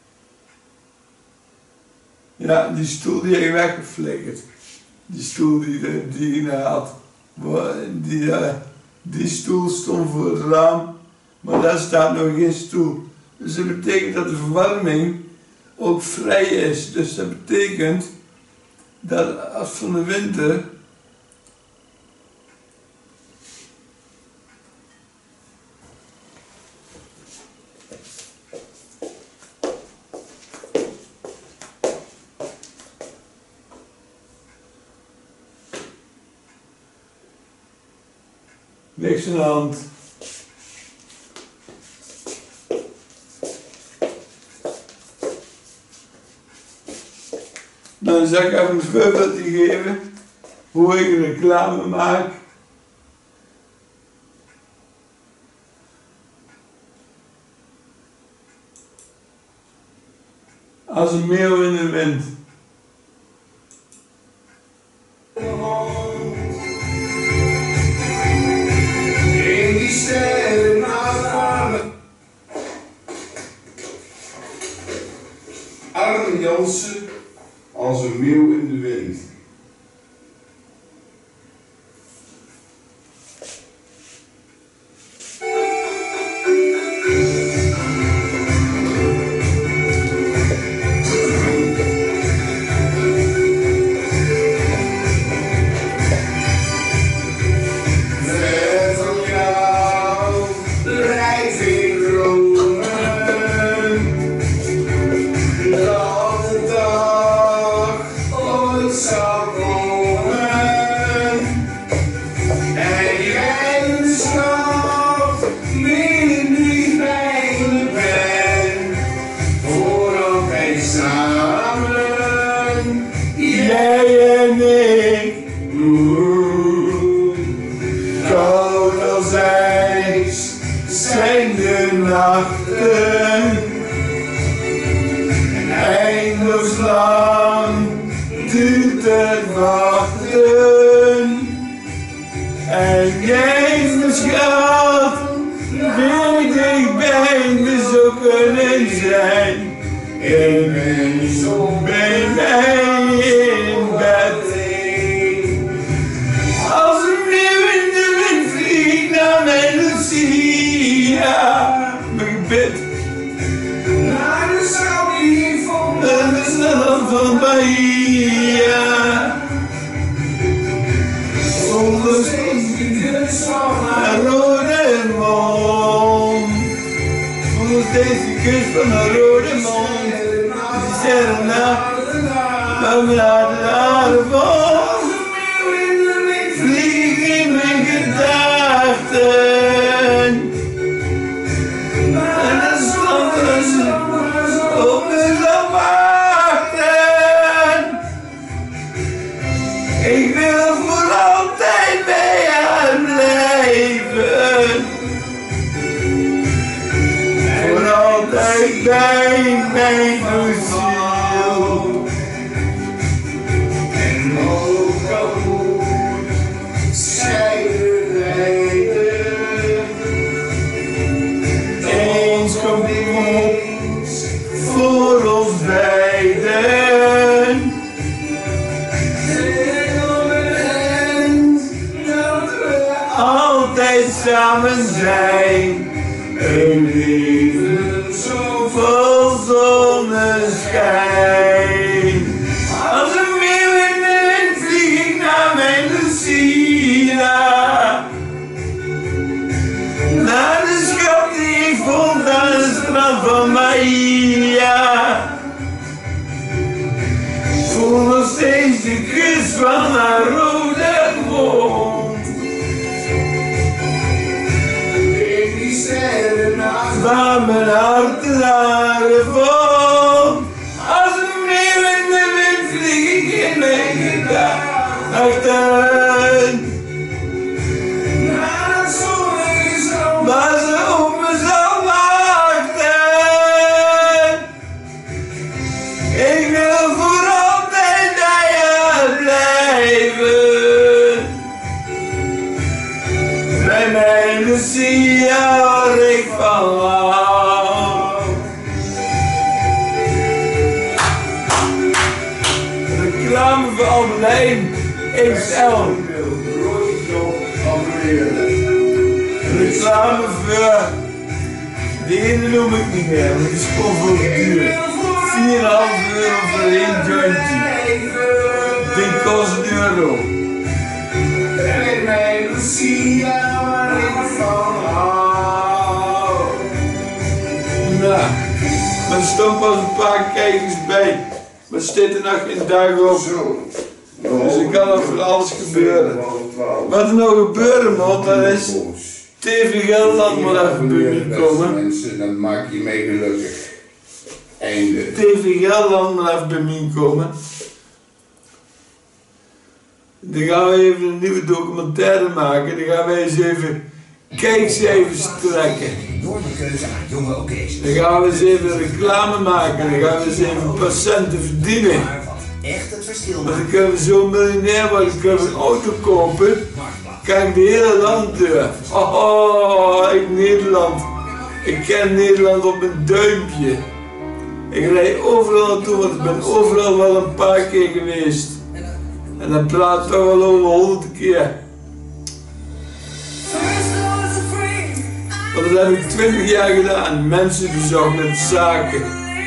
Ja, die stoel die ik weggeflikkerd. Die stoel die, die ik nou had. Die, die stoel stond voor het raam, maar daar staat nog geen stoel. Dus dat betekent dat de verwarming ook vrij is. Dus dat betekent dat als van de winter niks aan de hand. Dan zal ik even een voorbeeldje geven hoe ik reclame maak. Als een meeuw in de wind. In die sterren naar Arne Jansen als een meeuw in de wind. Nee. willen zijn. Ik ben zo bij mij in bed. Als een meeuw in de wind vliegt naar mijn Lucia. Mijn gebed. Naar de zoutje van de stad van Bahia. Zonder steeds van haar rode mond. Zonder steeds de kus van haar rode mond. Die serenaat van mijn hart vol. Vlieg in mijn gedachten. En de zon op me zal wachten. Ik wil voor altijd bij haar blijven. Voor altijd bij mijn ziel. En ook al scheiden rijden. Eens komt ons voor ons beiden. Altijd samen zijn. Een leven zo vol zonneschijn. Als een meeuw in de wind vlieg ik naar mijn Lucia. Naar de schat die ik vond aan het strand van Bahia. Voel nog steeds de kus van haar rode mond. Waar mijn hart de dagen vond. Als een meeuw in de wind vlieg ik in mijn gedachten. Naar het zonnige waar ze op me zal wachten. Ik wil voor altijd bij haar blijven. Bij mijn Lucia waar ik van hou. Reclame voor Albert Heijn X L. Reclame voor... Die ene noem ik niet meer, want die is gewoon voor duur. vier komma vijf euro voor één jointje. Die kost een euro. En mijn Lucia waar ik van hou. Nou, maar er stond pas een paar kijkers bij. Maar het staat er nog een dag op. Dus er kan nog voor alles gebeuren. Wat er nou gebeuren moet, dat is T V Gelderland moet even bij me komen. Mensen, dan maak je mee gelukkig. Einde. T V Gelderland moet even bij me komen. Dan gaan we even een nieuwe documentaire maken. Dan gaan wij eens even kijkcijfers trekken. Dan gaan we eens even reclame maken. Dan gaan we eens even patiënten verdienen. Echt het verschil. Want dan kunnen we zo miljonair worden. Dan kunnen we een auto kopen. Kijk de hele land door. Oh, oh, ik Nederland. Ik ken Nederland op een duimpje. Ik rijd overal naartoe, want ik ben overal wel een paar keer geweest. En dan praat ik toch wel over honderd keer. Want dat heb ik twintig jaar gedaan. Mensen bezocht met zaken.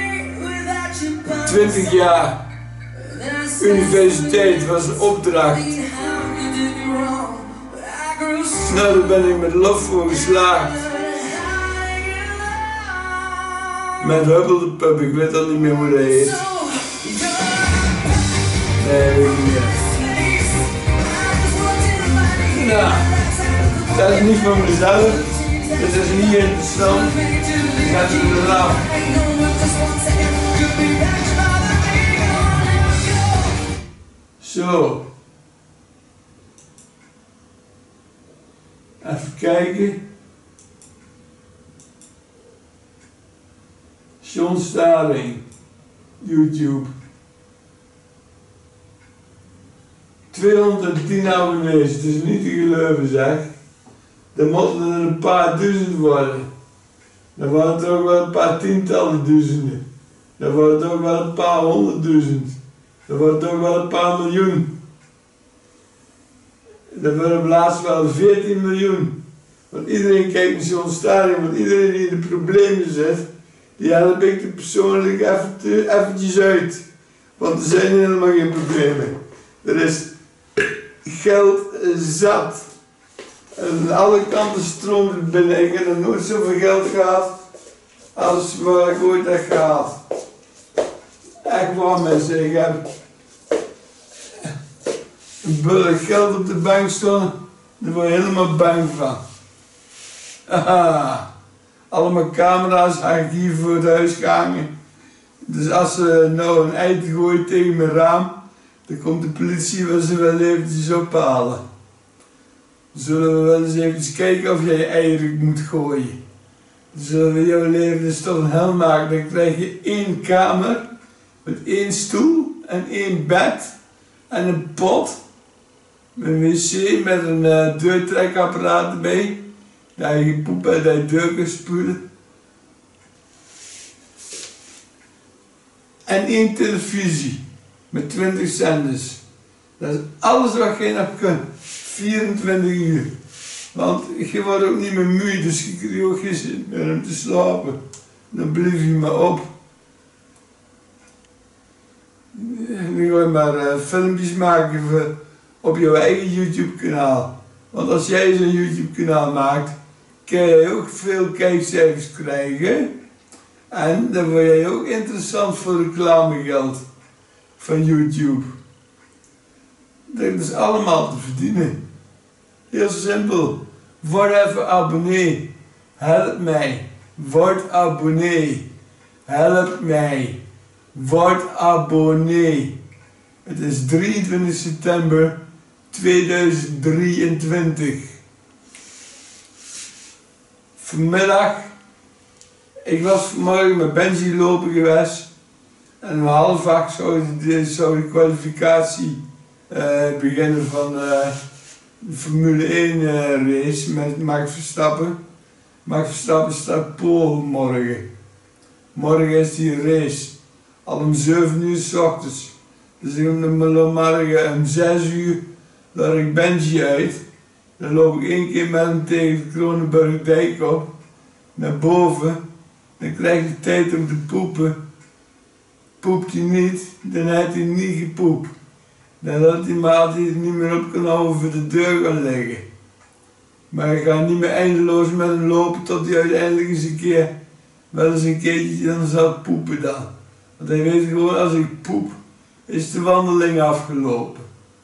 twintig jaar. Universiteit was een opdracht. Nou, daar ben ik met lof voor geslaagd. Met Hubbel de Pub, ik weet al niet meer hoe dat heet. Nee, weet ik niet meer. Nou, dat is niet voor mezelf. Dus dat is niet interessant. Ik ga ze eraf. Zo. Even kijken. John Staring, YouTube. tweehonderdtien abonnees, het is niet te geloven zeg. Er moeten er een paar duizend worden. Dan waren het ook wel een paar tientallen duizenden. Dan waren het ook wel een paar honderdduizend. Dan waren het ook wel een paar miljoen. Dan waren het laatst wel veertien miljoen. Want iedereen kijkt naar zo'n stadion, want iedereen die in de problemen zit, die help ik er persoonlijk even te, eventjes uit. Want er zijn helemaal geen problemen. Er is geld zat. En aan alle kanten stroomt het binnen. Ik heb nog nooit zoveel geld gehad als waar ik ooit heb gehad. Echt waar mensen, ik heb een bulk geld op de bank staan, daar word je helemaal bang van. Aha. Allemaal camera's heb ik hier voor het huis gehangen. Dus als ze nou een ei gooien tegen mijn raam, dan komt de politie wel ze wel eventjes ophalen. Zullen we wel eens even kijken of jij eieren moet gooien. Dan zullen we jouw leven dus tot een hel maken. Dan krijg je één kamer met één stoel en één bed en een pot. Met een wc met een uh, deurtrekapparaat erbij. Dat je je poep uit de deur kunt spulen. En één televisie met twintig zenders. Dat is alles wat je nog kunt. vierentwintig uur. Want je wordt ook niet meer moe, dus je krijgt ook geen zin meer om te slapen. Dan blijf je maar op. Dan ga je maar uh, filmpjes maken voor, op jouw eigen YouTube kanaal. Want als jij zo'n YouTube kanaal maakt, kan je ook veel kijkcijfers krijgen. En dan word jij ook interessant voor reclamegeld van YouTube. Dat is allemaal te verdienen. Heel simpel. Word even abonnee. Help mij. Word abonnee. Help mij. Word abonnee. Het is drieëntwintig september tweeduizend drieëntwintig. Vanmiddag, ik was vanmorgen met Benji lopen geweest. En om half acht zou de, zou de kwalificatie uh, beginnen van uh, de Formule één uh, race met Max Verstappen. Max Verstappen staat pole morgen. Morgen is die race. Al om zeven uur 's ochtends. Dus ik om morgen om zes uur laat ik Benji uit. Dan loop ik één keer met hem tegen de Kronenburgdijk op. Naar boven. Dan krijg je tijd om te poepen. Poept hij niet, dan heeft hij niet gepoept. Dan had hij maar altijd niet meer op kan houden voor de deur gaan liggen. Maar je gaat niet meer eindeloos met hem lopen tot hij uiteindelijk eens een keer, wel eens een keertje dan zal poepen dan. Want hij weet gewoon, als ik poep, is de wandeling afgelopen.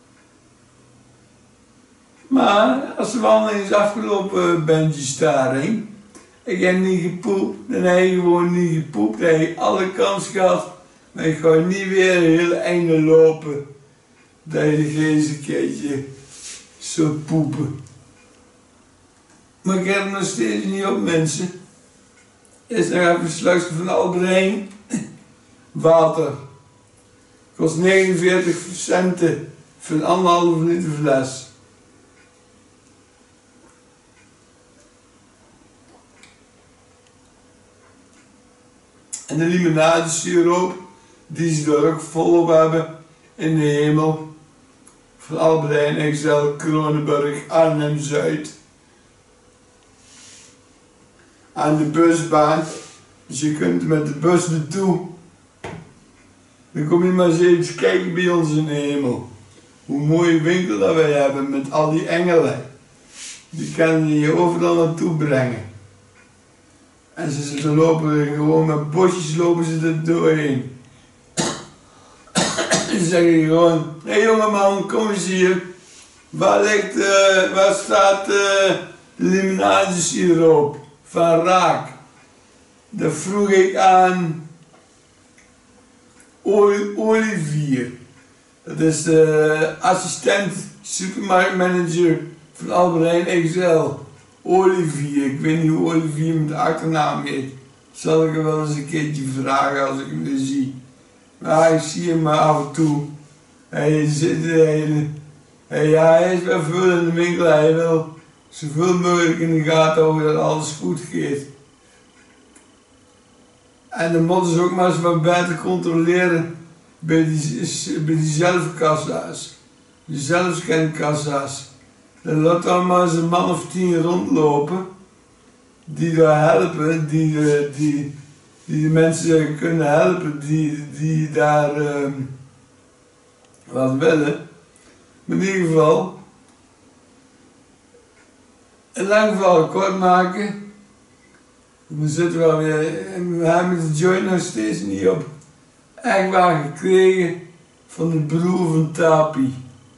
Maar als de wandeling is afgelopen, Benji Staring, ik heb niet gepoept, dan heb je gewoon niet gepoept, dan heb je alle kans gehad. Maar ik ga niet weer een hele einde lopen, dat je eens een keertje zou poepen. Maar ik heb er nog steeds niet op, mensen. Eerst nog even een slagje van Albert Heijn. Water. Kost negenenveertig centen voor een anderhalve liter fles. En de limonadesiroop, die ze er ook volop hebben in de hemel. Van Albert Heijn, X L, Kronenburg, Arnhem Zuid. Aan de busbaan. Dus je kunt met de bus naartoe. Dan kom je maar eens even kijken bij ons in de hemel. Hoe mooie winkel dat wij hebben met al die engelen. Die kunnen je overal naartoe brengen. En ze, ze lopen gewoon met bosjes lopen ze er doorheen. En ze zeggen gewoon, hé hey jongeman, kom eens hier. Waar, ligt, uh, waar staat uh, de limonadesiroop van Raak? Dat vroeg ik aan Olivier. Dat is de assistent supermarktmanager van Albert Heijn X L. Olivier, ik weet niet hoe Olivier met de achternaam heet. Zal ik hem wel eens een keertje vragen als ik hem weer zie. Maar ik zie hem maar af en toe. Hij zit, hij, hij, ja, hij is wel veel in de winkel, hij wil zoveel mogelijk in de gaten houden dat alles goed gaat. En dan moeten ze ook maar eens wat beter controleren bij die, bij die zelfkassa's. Die zelfscankassa's. Dan laat dan maar eens een man of tien rondlopen die daar helpen, die, die, die de mensen kunnen helpen, die, die daar uh, wat willen. Maar in ieder geval, een lang verhaal kort maken. We zitten wel weer, we hebben de joint nog steeds niet op. Echt waar gekregen van de broer van Tapi.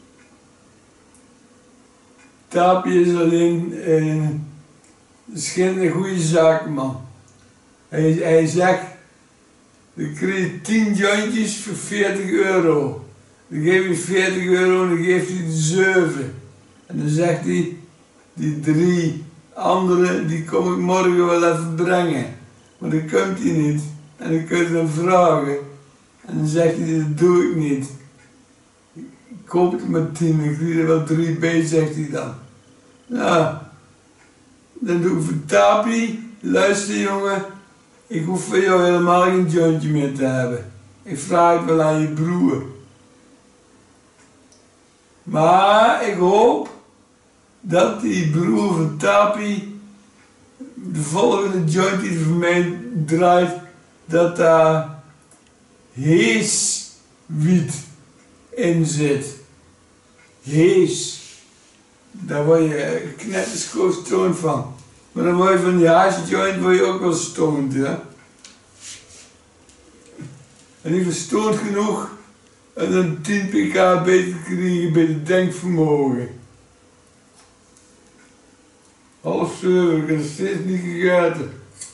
Tapi is alleen een, is geen goede zakenman. Hij, hij zegt, ik kreeg tien jointjes voor veertig euro. Dan geef je veertig euro en dan geeft hij de zeven. En dan zegt hij, die drie anderen, die kom ik morgen wel even brengen. Maar dan komt hij niet. En dan kun je hem vragen. En dan zegt hij, dat doe ik niet. Ik koop het met tien, ik krijg er wel drie bij, zegt hij dan. Nou, dan doe ik voor Tapi, luister jongen, ik hoef voor jou helemaal geen jointje meer te hebben. Ik vraag het wel aan je broer. Maar ik hoop dat die broer van Tapi de volgende joint die voor mij draait, dat daar heeswiet in zit. Hees. Daar word je knetterskoos stoned van. Maar dan word je van die hash joint word je ook wel stoned, hè. En die verstoond genoeg en dan tien pk beter krijgen bij het denkvermogen. Half zeven, ik heb nog steeds niet gegeten.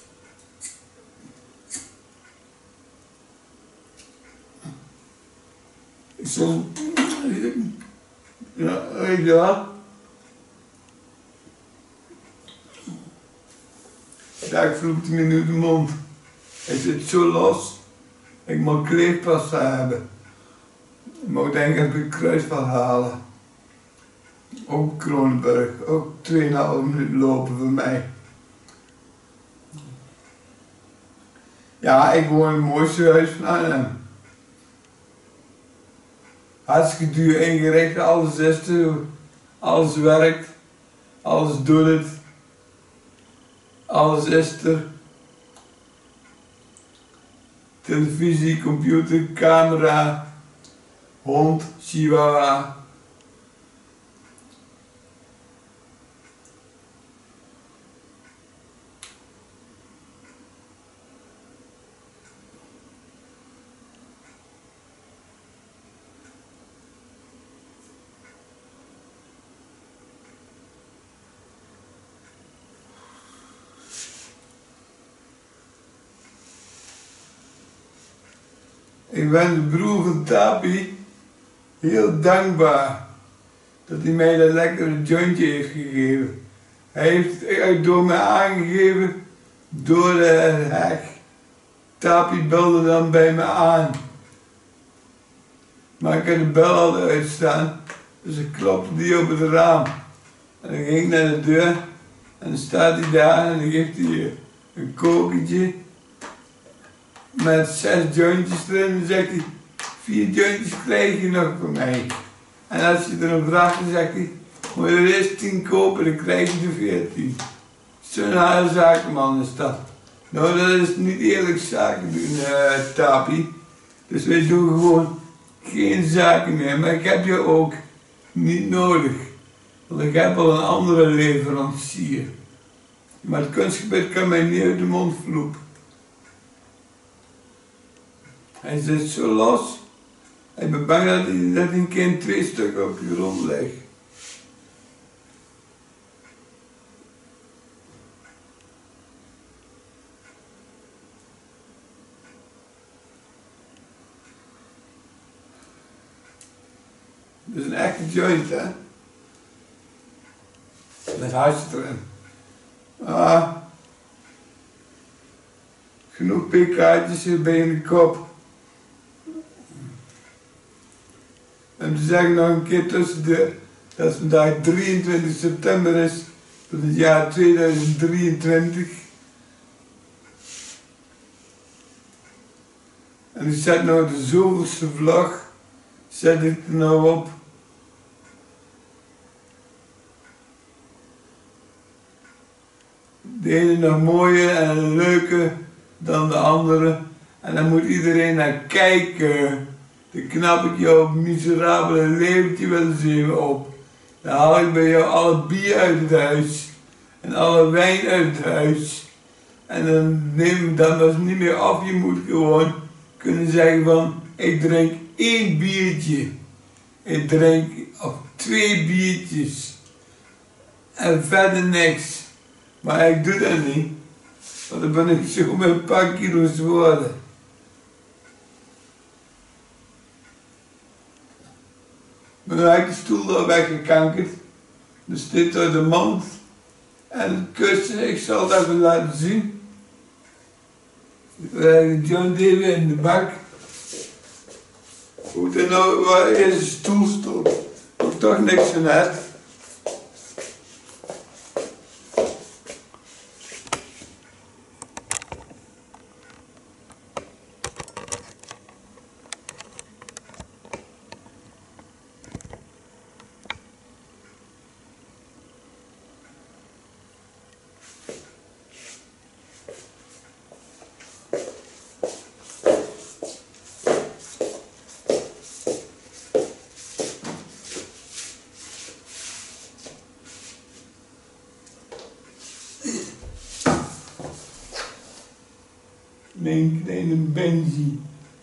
Ik zal... Ja, weet je wat? Daar vloept hij me nu de mond. Hij zit zo los. Ik moet kleefpasta hebben. Ik moet denk ik een kruisvat halen. Ook Kronenburg. Ook tweeënhalve minuten lopen voor mij. Ja, ik woon in het mooiste huis van Arnhem. Hartstikke duur ingericht, alles is er, alles werkt, alles doet het, alles is er. Televisie, computer, camera, hond, chihuahua. Ik ben de broer van Tapi heel dankbaar dat hij mij dat lekkere jointje heeft gegeven. Hij heeft het door mij aangegeven door de hek. Tapi belde dan bij me aan. Maar ik had de bel al uitstaan, dus ik klopte die op het raam. En dan ging ik naar de deur en dan staat hij daar en dan geeft hij een kokertje met zes jointjes erin en dan zegt hij, vier jointjes krijg je nog van mij. En als je er een vraagt, dan zegt hij, moet je er eerst tien kopen, dan krijg je er veertien. Zo'n harde zakenman is dat. Nou, dat is niet eerlijk zaken doen, uh, Tapi. Dus wij doen gewoon geen zaken meer, maar ik heb je ook niet nodig. Want ik heb al een andere leverancier. Maar het kunstgebied kan mij niet uit de mond vloepen. Hij zit zo los. Ik ben bang dat hij, dat hij een keer twee stukken op de grond legt. Dat is een echte joint, hè? Met huis erin. Ah. Genoeg pk'tjes hier bij in de kop. En te zeggen nog een keer tussen de, dat het vandaag drieëntwintig september is van het jaar tweeduizend drieëntwintig. En ik zet nou de zoveelste vlag, zet ik er nou op. De ene nog mooier en leuker dan de andere. En dan moet iedereen naar kijken. Dan knap ik jouw miserabele leventje wel eens even op. Dan haal ik bij jou alle bier uit het huis. En alle wijn uit het huis. En dan neem ik dat dus niet meer af. Je moet gewoon kunnen zeggen van, ik drink één biertje. Ik drink of twee biertjes. En verder niks. Maar ik doe dat niet. Want dan ben ik zo met een paar kilo zwaarder. Maar dan heb ik de stoel al weggekankerd. Dus dit uit de mand. En het kussen, ik zal het even laten zien. De John Deere in de bak. Hoe dan nou, waar is de stoel stond. Ook toch niks van net. Mijn kleine Benji.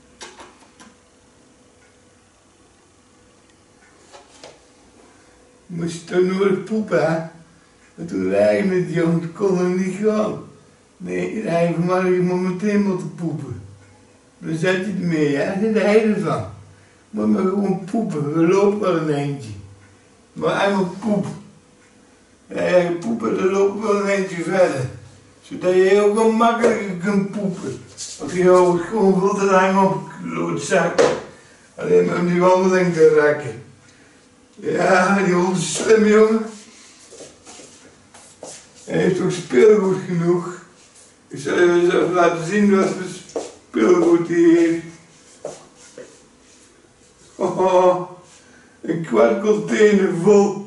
Moest toch nooit poepen, hè? Maar toen regende het, jongen, kon er niet gaan. Nee, hij maar je moet meteen moeten poepen. Dan zet je het mee, hè? Daar zit hij ervan. Moet maar gewoon poepen, we lopen wel een eindje. Maar eenmaal poep. Ja, je poepen, dan lopen we wel een eindje verder. Zodat je heel gemakkelijker kunt poepen. Want je houdt gewoon veel te lang op, klootzak. Alleen maar om die wandeling te rekken. Ja, die hond is slim, jongen. Hij heeft ook speelgoed genoeg. Ik zal je eens even laten zien wat voor speelgoed hij heeft. Oh, een kwart container vol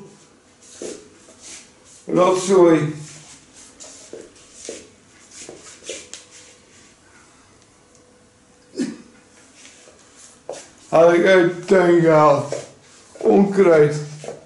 rotzooi. Had ik uit de tuin gehaald. Onkruid.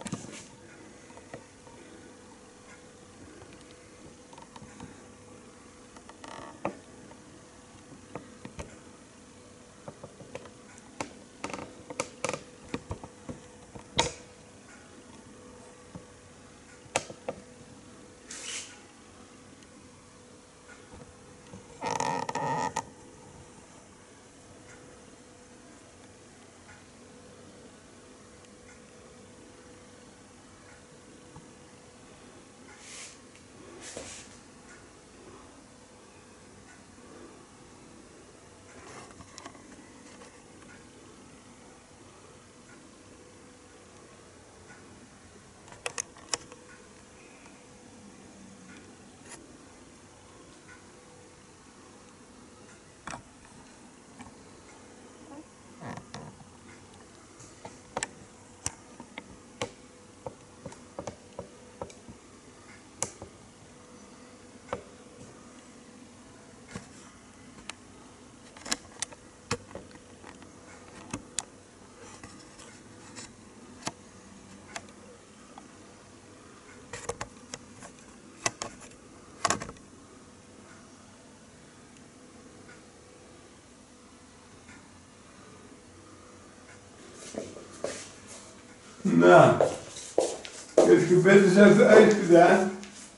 Nou, het gebed is even uitgedaan.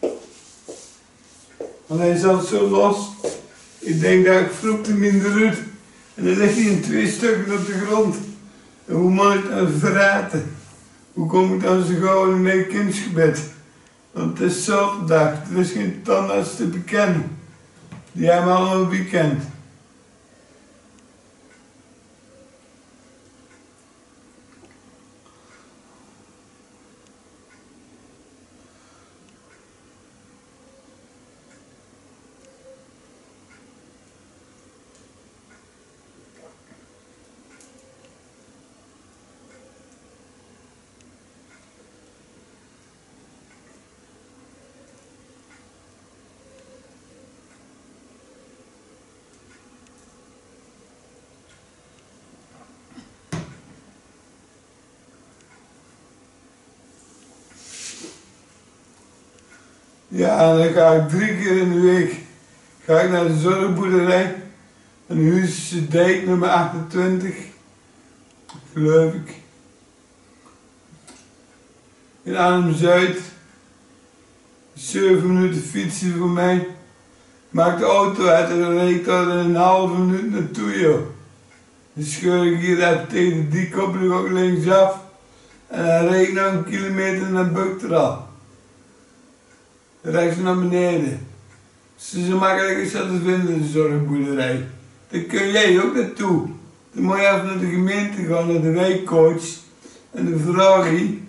Want hij zat zo los. Ik denk dat ik vloek hem in de rug. En dan ligt hij in twee stukken op de grond. En hoe moet ik dan verraten? Hoe kom ik dan zo gauw in mijn kindsgebed? Want het is zaterdag, er is geen tandarts te bekennen. Die hebben allemaal weekend. Ja, en dan ga ik drie keer in de week ga ik naar de zorgboerderij. En Huisse Dijk nummer achtentwintig, geloof ik. In Arnhem-Zuid. Zeven minuten fietsen voor mij. Maak de auto uit en dan rijd ik daar in een halve minuut naartoe, joh. Dan scheur ik hier even tegen die koppeling ook linksaf. En dan rijd ik nog een kilometer naar Bukteral. Rechts naar beneden. Het is zo makkelijk is dat te vinden, de zorgboerderij. Daar kun jij ook naartoe. Dan moet je even naar de gemeente gaan, naar de wijkcoach. En de vraag die...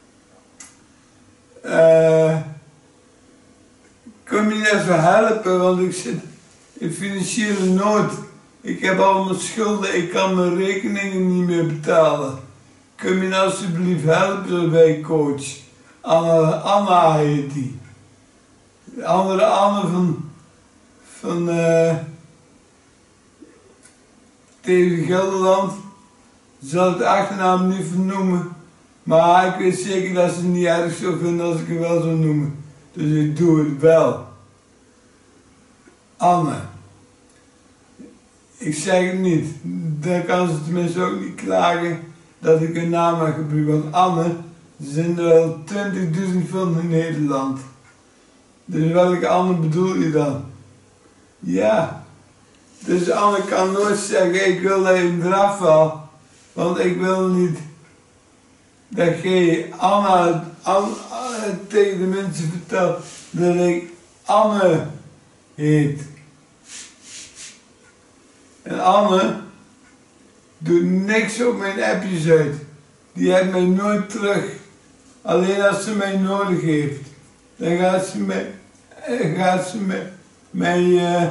Uh, kun je me even helpen, want ik zit in financiële nood. Ik heb allemaal schulden, ik kan mijn rekeningen niet meer betalen. Kun je me alsjeblieft helpen, de wijkcoach? Anna, Anna heet die. De andere Anne van... van... Uh, tegen Gelderland. Ik zal het achternaam niet vernoemen. Maar ik weet zeker dat ze het niet erg zou vinden als ik het wel zou noemen. Dus ik doe het wel. Anne. Ik zeg het niet. Dan kan ze tenminste ook niet klagen dat ik een naam heb gebruikt. Want Anne, er zijn er wel twintigduizend van in Nederland. Dus welke Anne bedoel je dan? Ja. Dus Anne kan nooit zeggen, ik wil dat je eraf valt. Want ik wil niet dat jij Anna, Anne, Anne tegen de mensen vertelt dat ik Anne heet. En Anne doet niks op mijn appjes uit. Die heeft mij nooit terug. Alleen als ze mij nodig heeft. Dan gaat ze mij, gaat ze mij, mij uh,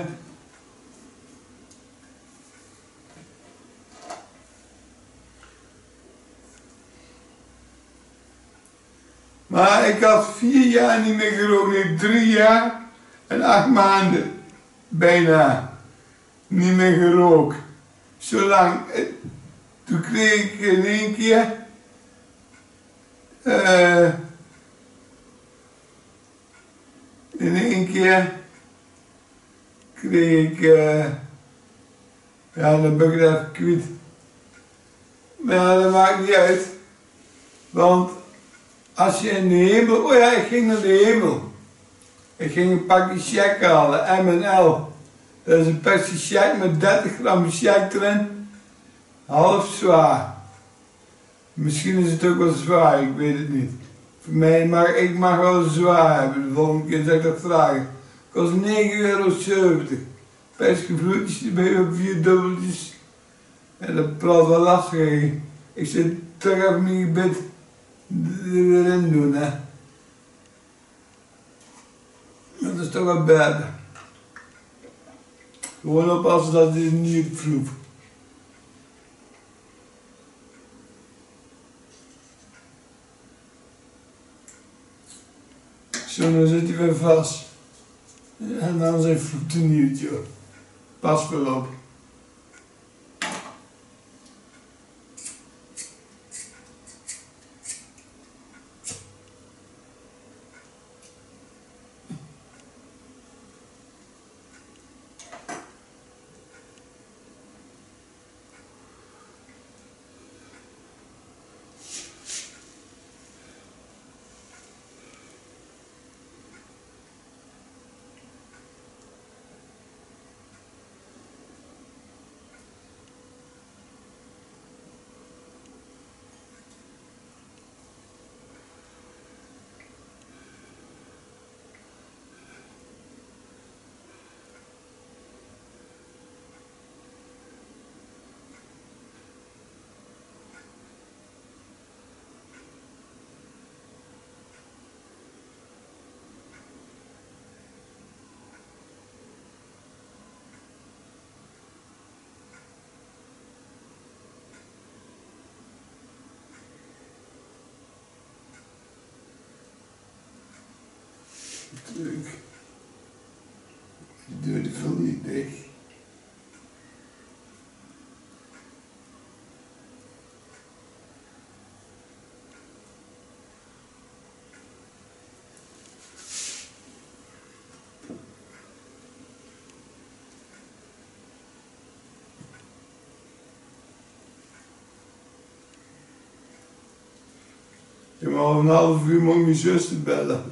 maar ik had vier jaar niet meer gerookt. Ik heb drie jaar en acht maanden bijna niet meer gerookt. Zolang, toen kreeg ik in één keer uh, in één keer kreeg ik uh, ja, dan ben ik het even kwijt. Maar ja, dat maakt niet uit. Want als je in de hemel, oh ja, ik ging naar de hemel. Ik ging een pakje check halen, M en L. Dat is een pakje check met dertig gram check erin. Half zwaar. Misschien is het ook wel zwaar, ik weet het niet. Voor mij mag ik mag wel zwaar hebben, de volgende keer zal ik dat vragen. Het kost negen euro zeventig. Persje vloedjes erbij op vier dubbeltjes. En dat praat wel lastig. Ik zit terug even mijn gebit er weer in doen, hè. Dat is toch wel beter. Gewoon oppassen dat hij niet vloeit. Zo, dan zit hij weer vast. En dan zijn vloeit een nieuwtje. Pas wel op. Natuurlijk. De deur viel niet dicht. Ja, maar over een half uur moet ik mijn zuster bellen.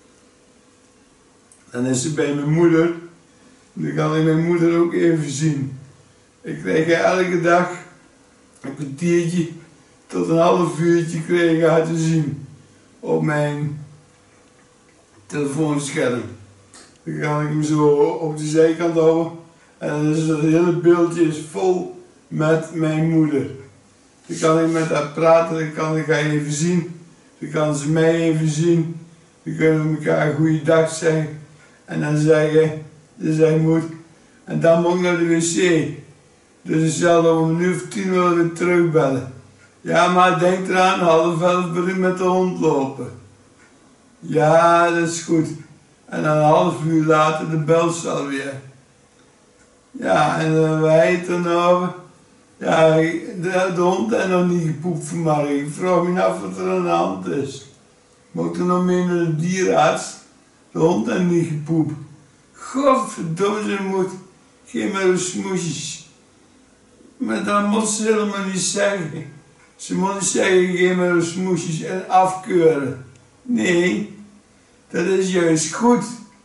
Dan is ze bij mijn moeder. Dan kan ik mijn moeder ook even zien. Ik krijg elke dag een kwartiertje tot een half uurtje krijg ik haar te zien. Op mijn telefoonscherm. Dan kan ik hem zo op de zijkant houden. En dan is het hele beeldje is vol met mijn moeder. Dan kan ik met haar praten, dan kan ik haar even zien. Dan kan ze mij even zien. Dan kunnen we elkaar een goede dag zeggen. En dan zeggen, ze zei moet. En dan moet ik naar de wc. Dus ik zal om een uur of tien wel weer terugbellen. Ja, maar denk eraan, half elf wil ik met de hond lopen. Ja, dat is goed. En dan een half uur later de bel ze alweer. Ja, en uh, wij eten over. Ja, de, de hond heeft nog niet gepoept vanmorgen. Ik vraag me af wat er aan de hand is. Moet er nog mee naar de dierenarts? De hond heeft niet gepoept. Godverdomme, ze moet. Geef maar een smoesjes. Maar dat moet ze helemaal niet zeggen. Ze moet niet zeggen, geef maar een smoesjes en afkeuren. Nee, dat is juist goed.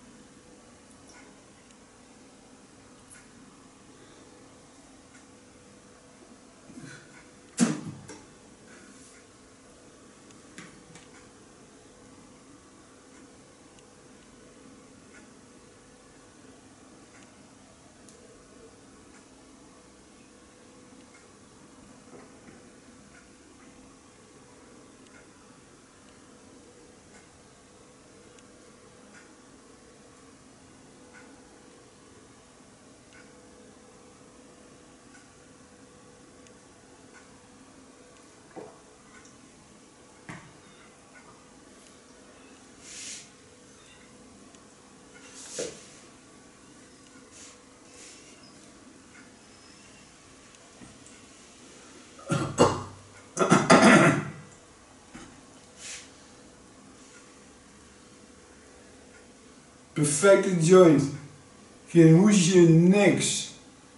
Perfecte joint. Geen hoesje, niks.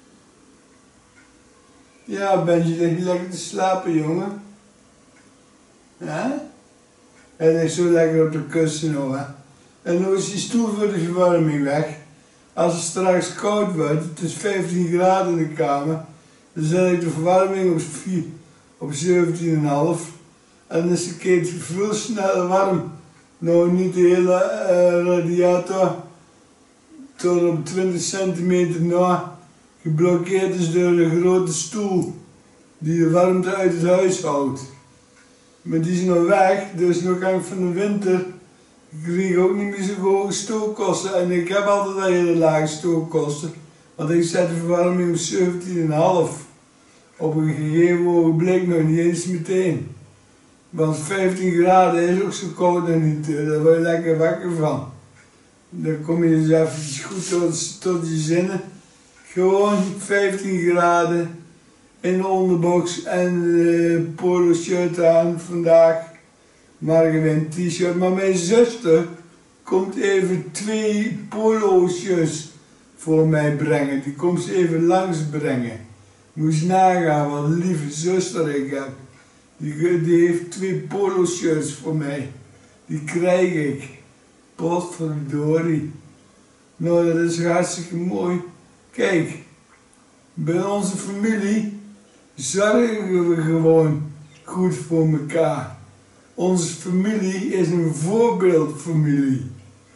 Ja, Benji, lig je lekker te slapen, jongen? Ja? Hij ligt zo lekker op de kussen, hoor. En nu is die stoel voor de verwarming weg. Als het straks koud wordt, het is vijftien graden in de kamer, dan zet ik de verwarming op, op zeventien komma vijf. En dan is de ketel veel sneller warm. Nou, niet de hele uh, radiator tot op twintig centimeter na geblokkeerd is door de grote stoel die de warmte uit het huis houdt. Maar die is nog weg, dus nu kan ik van de winter, ik krijg ook niet meer zo hoge stookkosten. En ik heb altijd een hele lage stookkosten, want ik zet de verwarming op zeventien komma vijf. Op een gegeven ogenblik nog niet eens meteen. Want vijftien graden is ook zo koud en niet, daar word je lekker wakker van. Dan kom je dus even goed tot, tot je zinnen. Gewoon vijftien graden in de onderbox en een polo shirt aan vandaag. Morgen weer een t-shirt. Maar mijn zuster komt even twee polo shirts voor mij brengen. Die komt ze even langs brengen. Moest nagaan wat een lieve zuster ik heb. Die, die heeft twee polo shirts voor mij. Die krijg ik. Potverdorie. Nou, dat is hartstikke mooi. Kijk, bij onze familie zorgen we gewoon goed voor elkaar. Onze familie is een voorbeeldfamilie.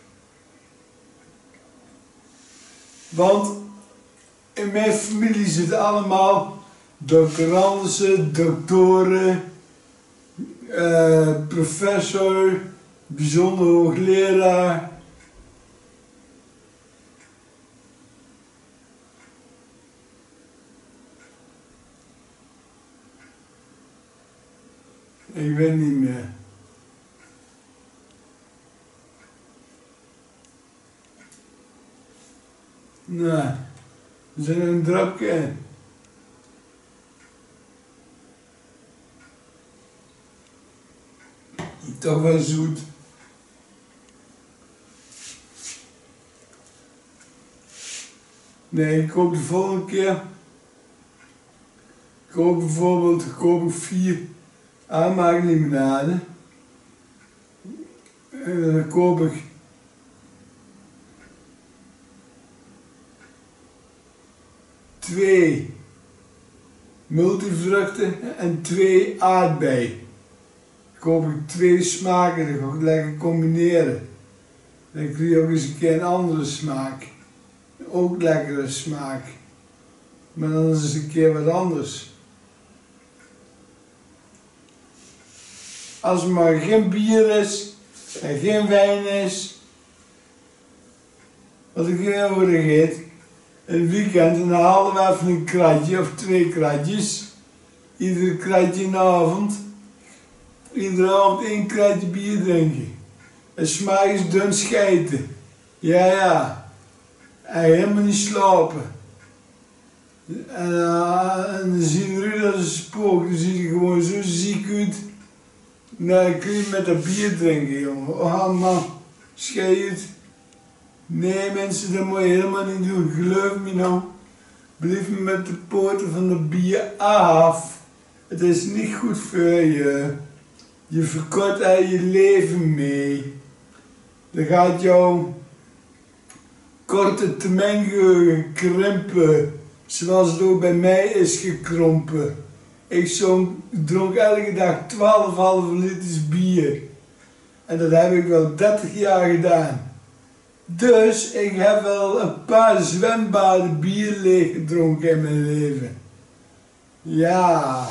Want in mijn familie zitten allemaal doctoranten, doktoren, uh, professor, bijzonder hoogleraar. Ik weet niet meer. Nou, we zijn een drapje. Toch wel zoet. Nee, ik koop de volgende keer. Ik koop bijvoorbeeld ik koop vier aanmaaklimonade. En dan koop ik twee multivruchten en twee aardbei. Dan koop ik twee smaken, dan ga ik lekker combineren. Dan krijg je ook eens een keer een andere smaak. Ook lekkere smaak. Maar dan is het een keer wat anders. Als er maar geen bier is en geen wijn is, wat ik heel erg eet, een weekend en dan halen we even een kratje of twee kratjes. Iedere kratje een avond. Iedere avond één kratje bier drinken. En s'morgens dun schijten. Ja, ja. En helemaal niet slapen. En, uh, en dan zie je eruit als een spook. Dan zie je gewoon zo ziek uit. Nou, dan kun je met dat bier drinken, jongen. Oh man, schijt. Nee mensen, dat moet je helemaal niet doen. Geloof me nou. Blijf me met de poorten van dat bier af. Het is niet goed voor je. Je verkort er je leven mee. Dan gaat jouw korte termijn geheugen krimpen. Zoals het ook bij mij is gekrompen. Ik zo'n, dronk elke dag twaalf halve liters bier. En dat heb ik wel dertig jaar gedaan. Dus ik heb wel een paar zwembaden bier leeg gedronken in mijn leven. Ja.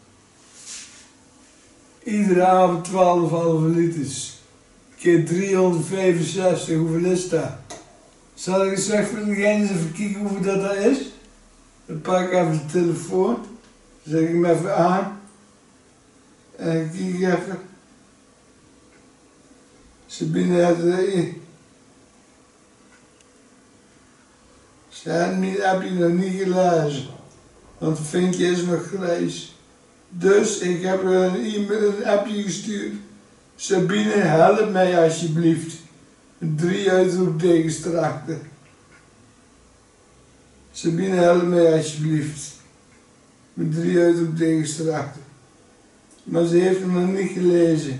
Iedere avond twaalf halve liters. Keer driehonderdvijfenzestig, hoeveel is dat? Zal ik eens even even kijken hoeveel dat, dat is? Dan pak ik even de telefoon. Dan zet ik hem even aan. En ik kijk even. Sabine had het. Ze had niet, heb je nog niet gelezen. Want het vinkje is nog grijs. Dus ik heb een e-mail, een appje gestuurd. Sabine, help mij alsjeblieft. Drie uitroeptekens erachter. Sabine, help mij alsjeblieft. Met drie uitroeptekens erachter. Maar ze heeft hem nog niet gelezen.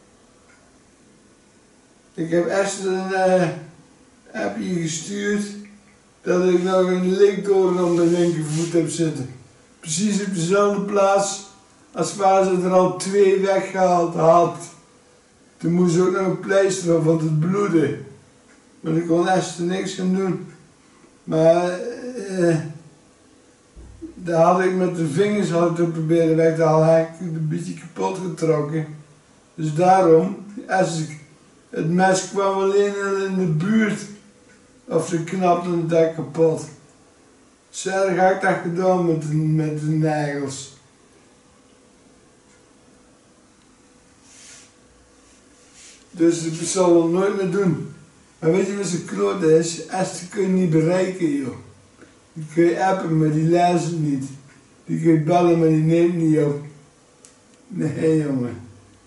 Ik heb Esther een uh, appje gestuurd dat ik nog een linktoren om de linkervoet heb zitten. Precies op dezelfde plaats als waar ze er al twee weggehaald had. Toen moest ze ook nog een pleister op, want het bloedde. Maar ik kon Esther niks gaan doen. Maar uh, daar had ik met de vingers had ik het proberen weg te halen, heb ik het een beetje kapot getrokken. Dus daarom, als ik, het mes kwam alleen in de buurt, of ze knapte het dek kapot. Zo erg had ik dat gedaan met de, met de nagels. Dus ik zal het nooit meer doen. Maar weet je wat zo'n kloot is? Esther kun je niet bereiken, joh. Die kun je appen, maar die lezen niet. Die kun je bellen, maar die neemt niet op. Nee, jongen.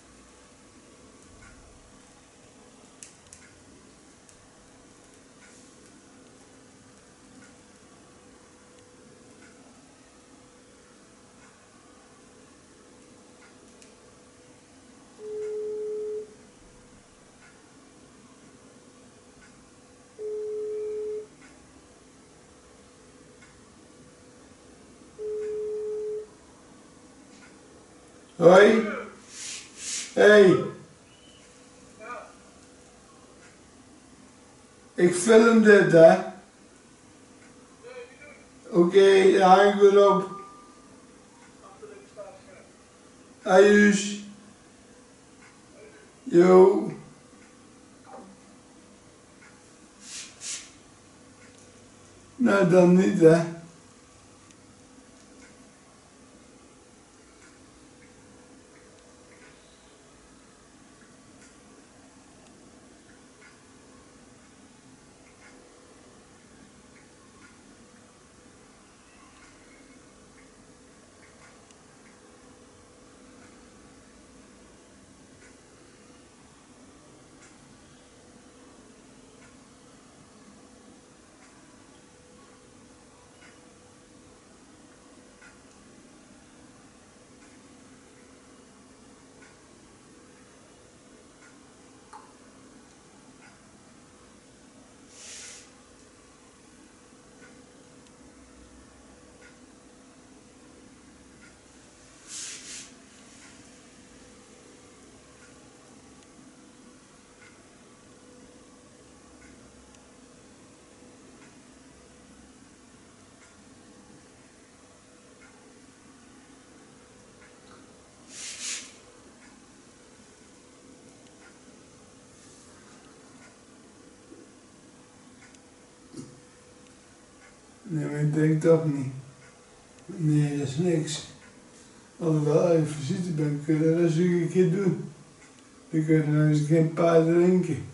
Hoi. Hey. Ik film dit, hè. Oké, okay, dan hang ik weer op. Ajuus. Yo. Nou, dan niet, hè. Nee, maar ik denk toch niet. Nee, dat is niks. Als ik wel even visite ben, kun je dat eens een keer doen. Dan kun je nog eens geen paar drinken.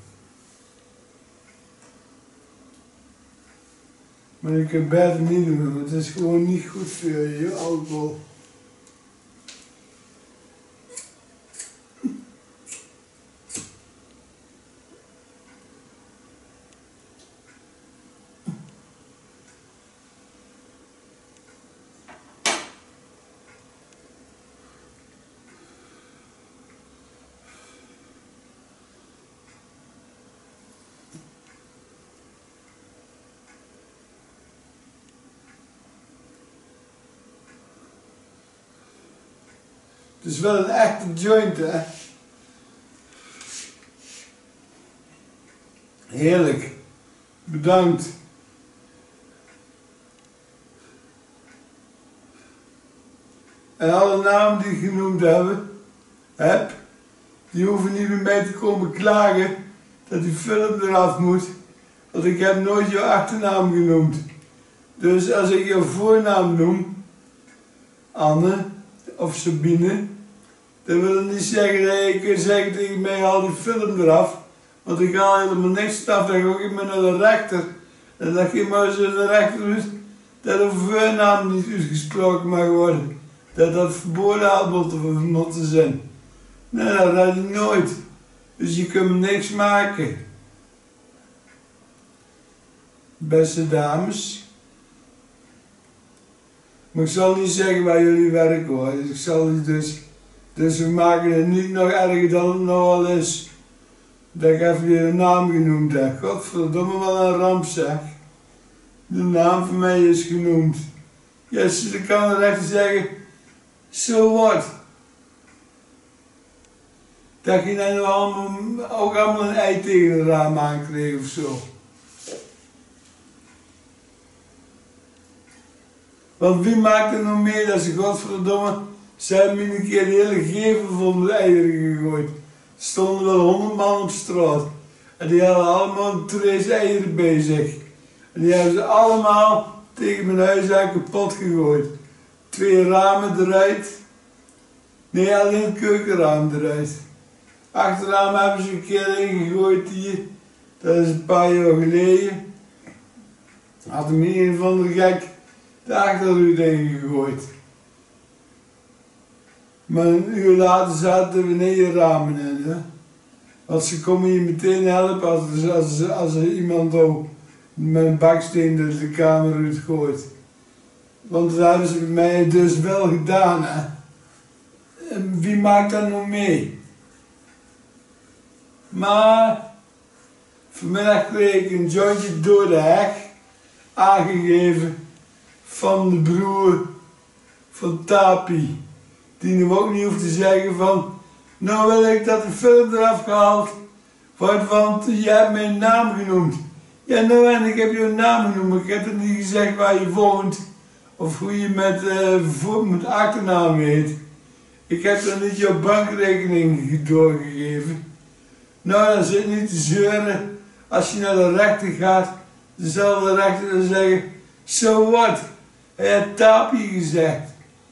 Maar je kunt beter niet doen, want het is gewoon niet goed voor je, alcohol. Het is wel een echte joint, hè. Heerlijk. Bedankt. En alle namen die ik genoemd heb, heb, die hoeven niet bij mij te komen klagen dat die film eraf moet. Want ik heb nooit jouw achternaam genoemd. Dus als ik jouw voornaam noem, Anne of Sabine, dat wil niet zeggen dat je kunt zeggen tegen mij haal die film eraf. Want ik haal helemaal niks eraf, dan ga ik maar naar de rechter. En dan ga ik maar zo de rechter doet, dat de voornaam niet uitgesproken mag worden. Dat dat verboden had moeten, moeten zijn. Nee, dat had ik nooit. Dus je kunt me niks maken. Beste dames. Maar ik zal niet zeggen waar jullie werken hoor. Dus ik zal niet dus... Dus we maken het niet nog erger dan het nou al is. Dat ik even je naam genoemd heb. Godverdomme, wel een ramp zeg. De naam van mij is genoemd. Yes, dan kan de rechter zeggen, so what? Dat je dan allemaal, ook allemaal een ei tegen het raam aankreeg of zo. Want wie maakt er nog mee dat ze godverdomme, ze hebben me een keer de hele gevel vol met eieren gegooid. Er stonden wel honderd man op straat. En die hadden allemaal een trace eieren bij zich. En die hebben ze allemaal tegen mijn huis aan kapot gegooid. Twee ramen eruit. Nee, alleen het keukenraam eruit. Achterraam hebben ze een keer ingegooid hier. Dat is een paar jaar geleden. Had hem een of andere gek de achterruit ingegooid. Maar een uur later zaten er beneden ramen in. Hè? Want ze komen je meteen helpen als er, als er, als er iemand ook met een baksteen dus de kamer uitgooit. Want dat hebben ze bij mij dus wel gedaan. Hè? En wie maakt dat nog mee? Maar vanmiddag kreeg ik een jointje door de heg aangegeven van de broer van Tapi. Die nu ook niet hoeft te zeggen van, nou wil ik dat de film eraf gehaald wordt, want je hebt mijn naam genoemd. Ja, nou en ik heb je naam genoemd, maar ik heb het niet gezegd waar je woont of hoe je met, uh, voor, met achternaam heet. Ik heb dan niet jouw bankrekening doorgegeven. Nou, dan zit niet te zeuren. Als je naar de rechter gaat, dan zal de rechter dan zeggen, so what? Hij heeft Tapi gezegd.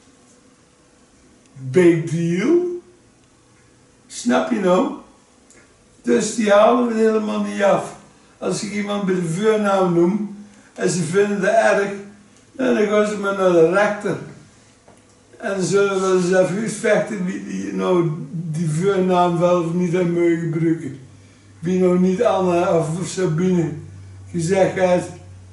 Big deal. Snap je nou? Dus die halen we helemaal niet af. Als ik iemand bij de voornaam noem en ze vinden het erg, dan gaan ze maar naar de rechter. En dan zullen we eens even uitvechten wie die nou die voornaam wel of niet heeft mogen gebruiken. Wie nou niet Anne of Sabine gezegd heeft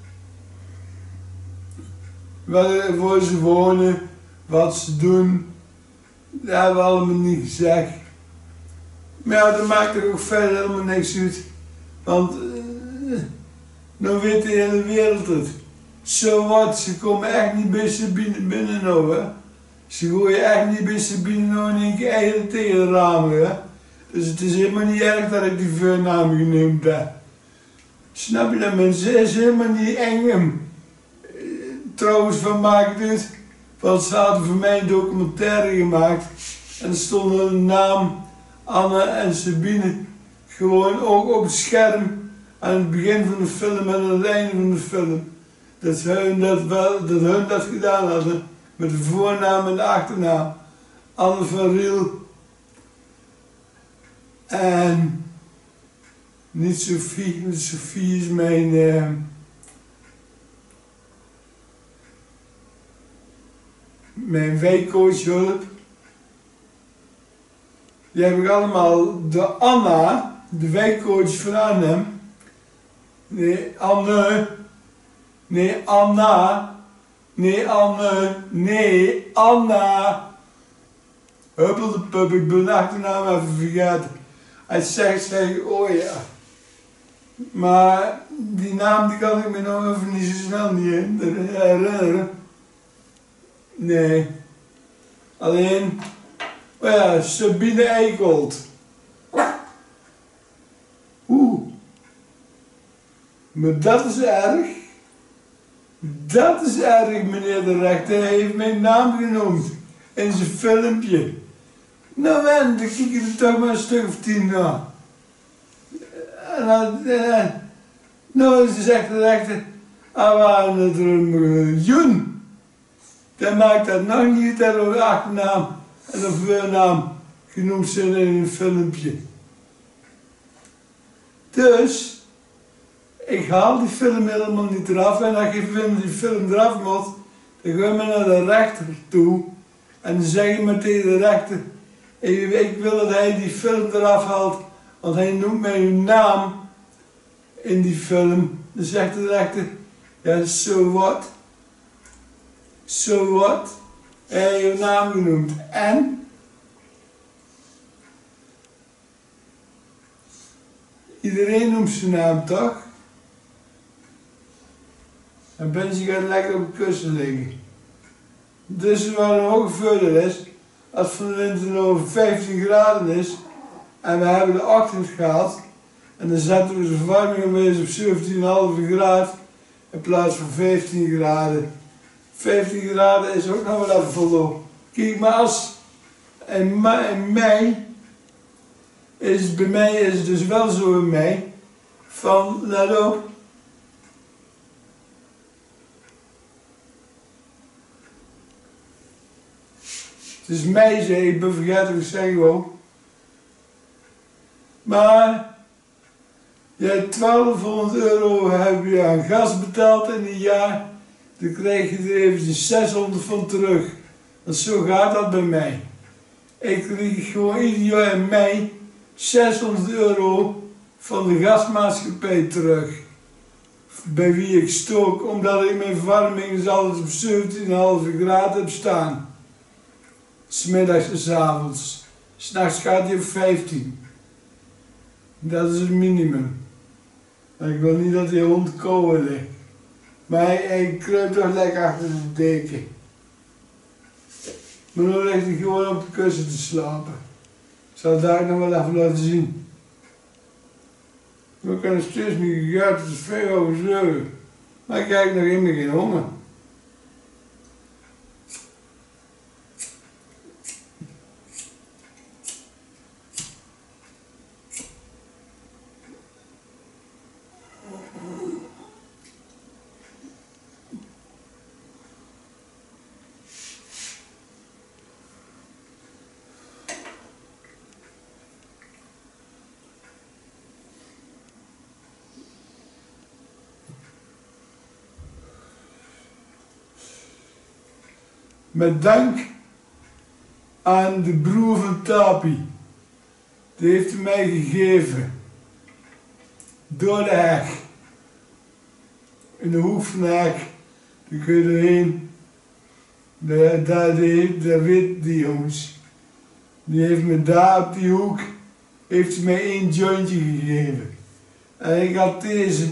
waar ze wonen, wat ze doen. Dat hebben we allemaal niet gezegd. Maar ja, dat maakt er ook verder helemaal niks uit. Want uh, nou weet de hele wereld het. Zo wat, ze komen echt niet bij Sabine binnen nou, hè. Ze gooien echt niet bij Sabine nou in één keer eieren tegen de ramen, hè. Dus het is helemaal niet erg dat ik die voornaam genoemd heb. Snap je dat mensen? Het is helemaal niet eng. Trouwens, van maakt het. Want ze hadden voor mij een documentaire gemaakt. En er stond een naam, Anne en Sabine, gewoon ook op het scherm. Aan het begin van de film en aan het einde van de film. dat hun dat, wel, dat hun dat gedaan hadden. Met de voornaam en de achternaam. Anne van Riel. En niet Sophie, Sophie is mijn... Uh, mijn wijkcoachhulp. Die heb ik allemaal de Anna, de wijkcoach van Arnhem. Nee, Anne. Nee, Anna. Nee, Anne. Nee, Anna. Huppel de pup, ik ben de achternaam even vergeten. Hij zegt, zeg ik, oh ja. Maar die naam die kan ik me nog even niet zo snel niet herinneren. Nee. Alleen, oh ja, Sabine Eikolt. Oeh. Maar dat is erg. Dat is erg, meneer de rechter. Hij heeft mijn naam genoemd. In zijn filmpje. Nou en, dan kijk je er toch maar een stuk of tien naar. En dan, eh, nou zegt de rechter, ah, waren het er een miljoen. Dan maakt dat nog niet dat er achternaam en de voornaam genoemd zijn in een filmpje. Dus, ik haal die film helemaal niet eraf en als je vindt die film eraf moet, dan ga je naar de rechter toe en dan zeg je maar tegen de rechter, ik wil dat hij die film eraf haalt, want hij noemt mijn naam in die film. Dan zegt de rechter, ja, so what? So what? Hij heeft je naam genoemd. En? Iedereen noemt zijn naam, toch? En Benji gaat lekker op de kussen liggen. Dus wat een hoge voordeel is, als het van de winter nog vijftien graden is, en we hebben de ochtend gehad, en dan zetten we de verwarming opeens op zeventien komma vijf graden, in plaats van vijftien graden. vijftien graden is ook nog wel even voldoende. Kijk, maar als in mei, in mei is het, bij mij is het dus wel zo in mei, van, let op, het is mei, zeg ik, ben vergeten wat ik zeg gewoon. Maar, je hebt twaalfhonderd euro heb je aan gas betaald in een jaar, dan krijg je er eventjes zeshonderd van terug. Want zo gaat dat bij mij. Ik krijg gewoon ieder jaar in mei zeshonderd euro van de gasmaatschappij terug. Bij wie ik stook, omdat ik mijn verwarming dus altijd op zeventien komma vijf graden heb staan. 's middags en 's avonds. 's Nachts gaat hij op vijftien. Dat is het minimum. En ik wil niet dat die hond kouden ligt. Maar hij, hij kruipt toch lekker achter de deken. Maar nu ligt hij gewoon op de kussen te slapen. Ik zal het daar nog wel even laten zien. We kunnen steeds niet gegeten, het is veel over zeuren. Maar ik krijg nog helemaal geen honger. Met dank aan de broer van Tapi. Die heeft hij mij gegeven. Door de heg. In de hoek van de heg. Daar kun je erheen. Daar, daar, daar weet die jongens. Die heeft me daar op die hoek, heeft hij mij één jointje gegeven. En ik had deze.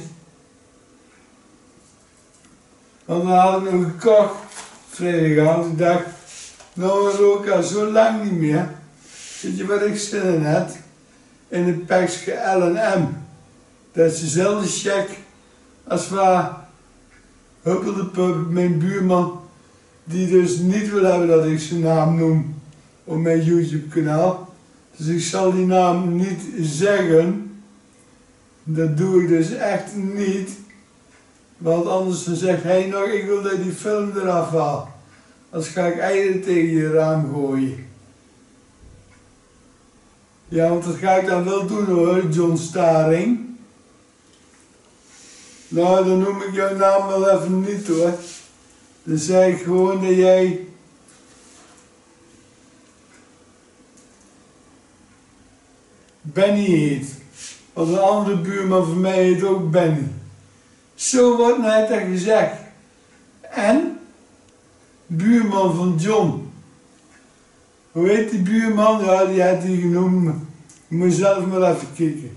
Want dan had ik nog gekocht. Vrijdagavond, ik dacht, nou we roken al zo lang niet meer. Weet je wat ik zin in had? In een pakje L en M. Dat is dezelfde check als waar Huppeldepup, mijn buurman, die dus niet wil hebben dat ik zijn naam noem op mijn YouTube kanaal. Dus ik zal die naam niet zeggen. Dat doe ik dus echt niet. Want anders dan zegt hij nog, ik wil dat die film eraf haalt. Anders ga ik eieren tegen je raam gooien. Ja, want dat ga ik dan wel doen hoor, John Staring. Nou, dan noem ik jouw naam wel even niet hoor. Dan zeg ik gewoon dat jij... Benny heet. Want een andere buurman van mij heet ook Benny. Zo wordt net dat gezegd. En? Buurman van John. Hoe heet die buurman? Ja, die had hij genoemd. Je moet zelf maar even kijken.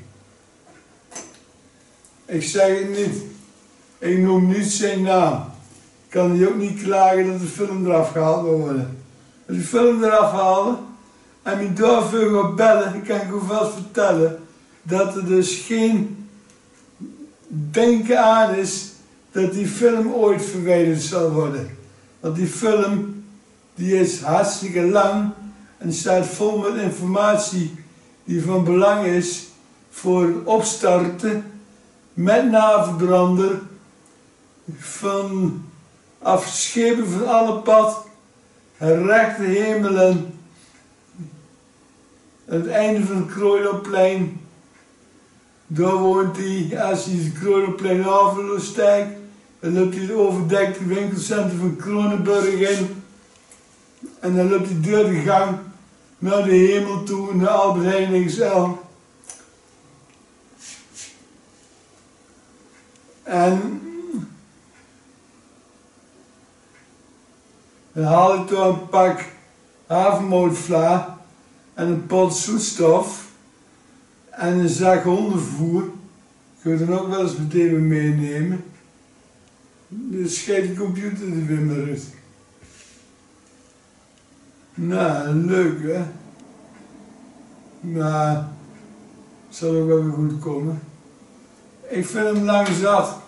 Ik zeg het niet. Ik noem niet zijn naam. Ik kan hij ook niet klagen dat de film eraf gehaald moet worden. Als die film eraf halen en me daarvoor gaat bellen, dan kan ik u vast vertellen dat er dus geen denken aan is dat die film ooit verwijderd zal worden. Want die film die is hartstikke lang en staat vol met informatie die van belang is voor het opstarten met naverbrander van afschepen van alle pad, rechte hemelen, het einde van het Kruiderplein. Daar woont hij, als hij het Kruiderplein afsteekt, dan loopt hij het overdekte winkelcentrum van Kronenburg in. En dan loopt hij door de gang naar de hemel toe, naar Albert Heijn X L. En dan haal ik door een pak havermoutvla en een pot zoetstof en een zak hondenvoer. Kun je dan ook wel eens meteen weer meenemen. Dus schijt de computer er weer maar uit. Nou, leuk hè. Maar het zal ook wel weer goed komen. Ik vind hem lang zat.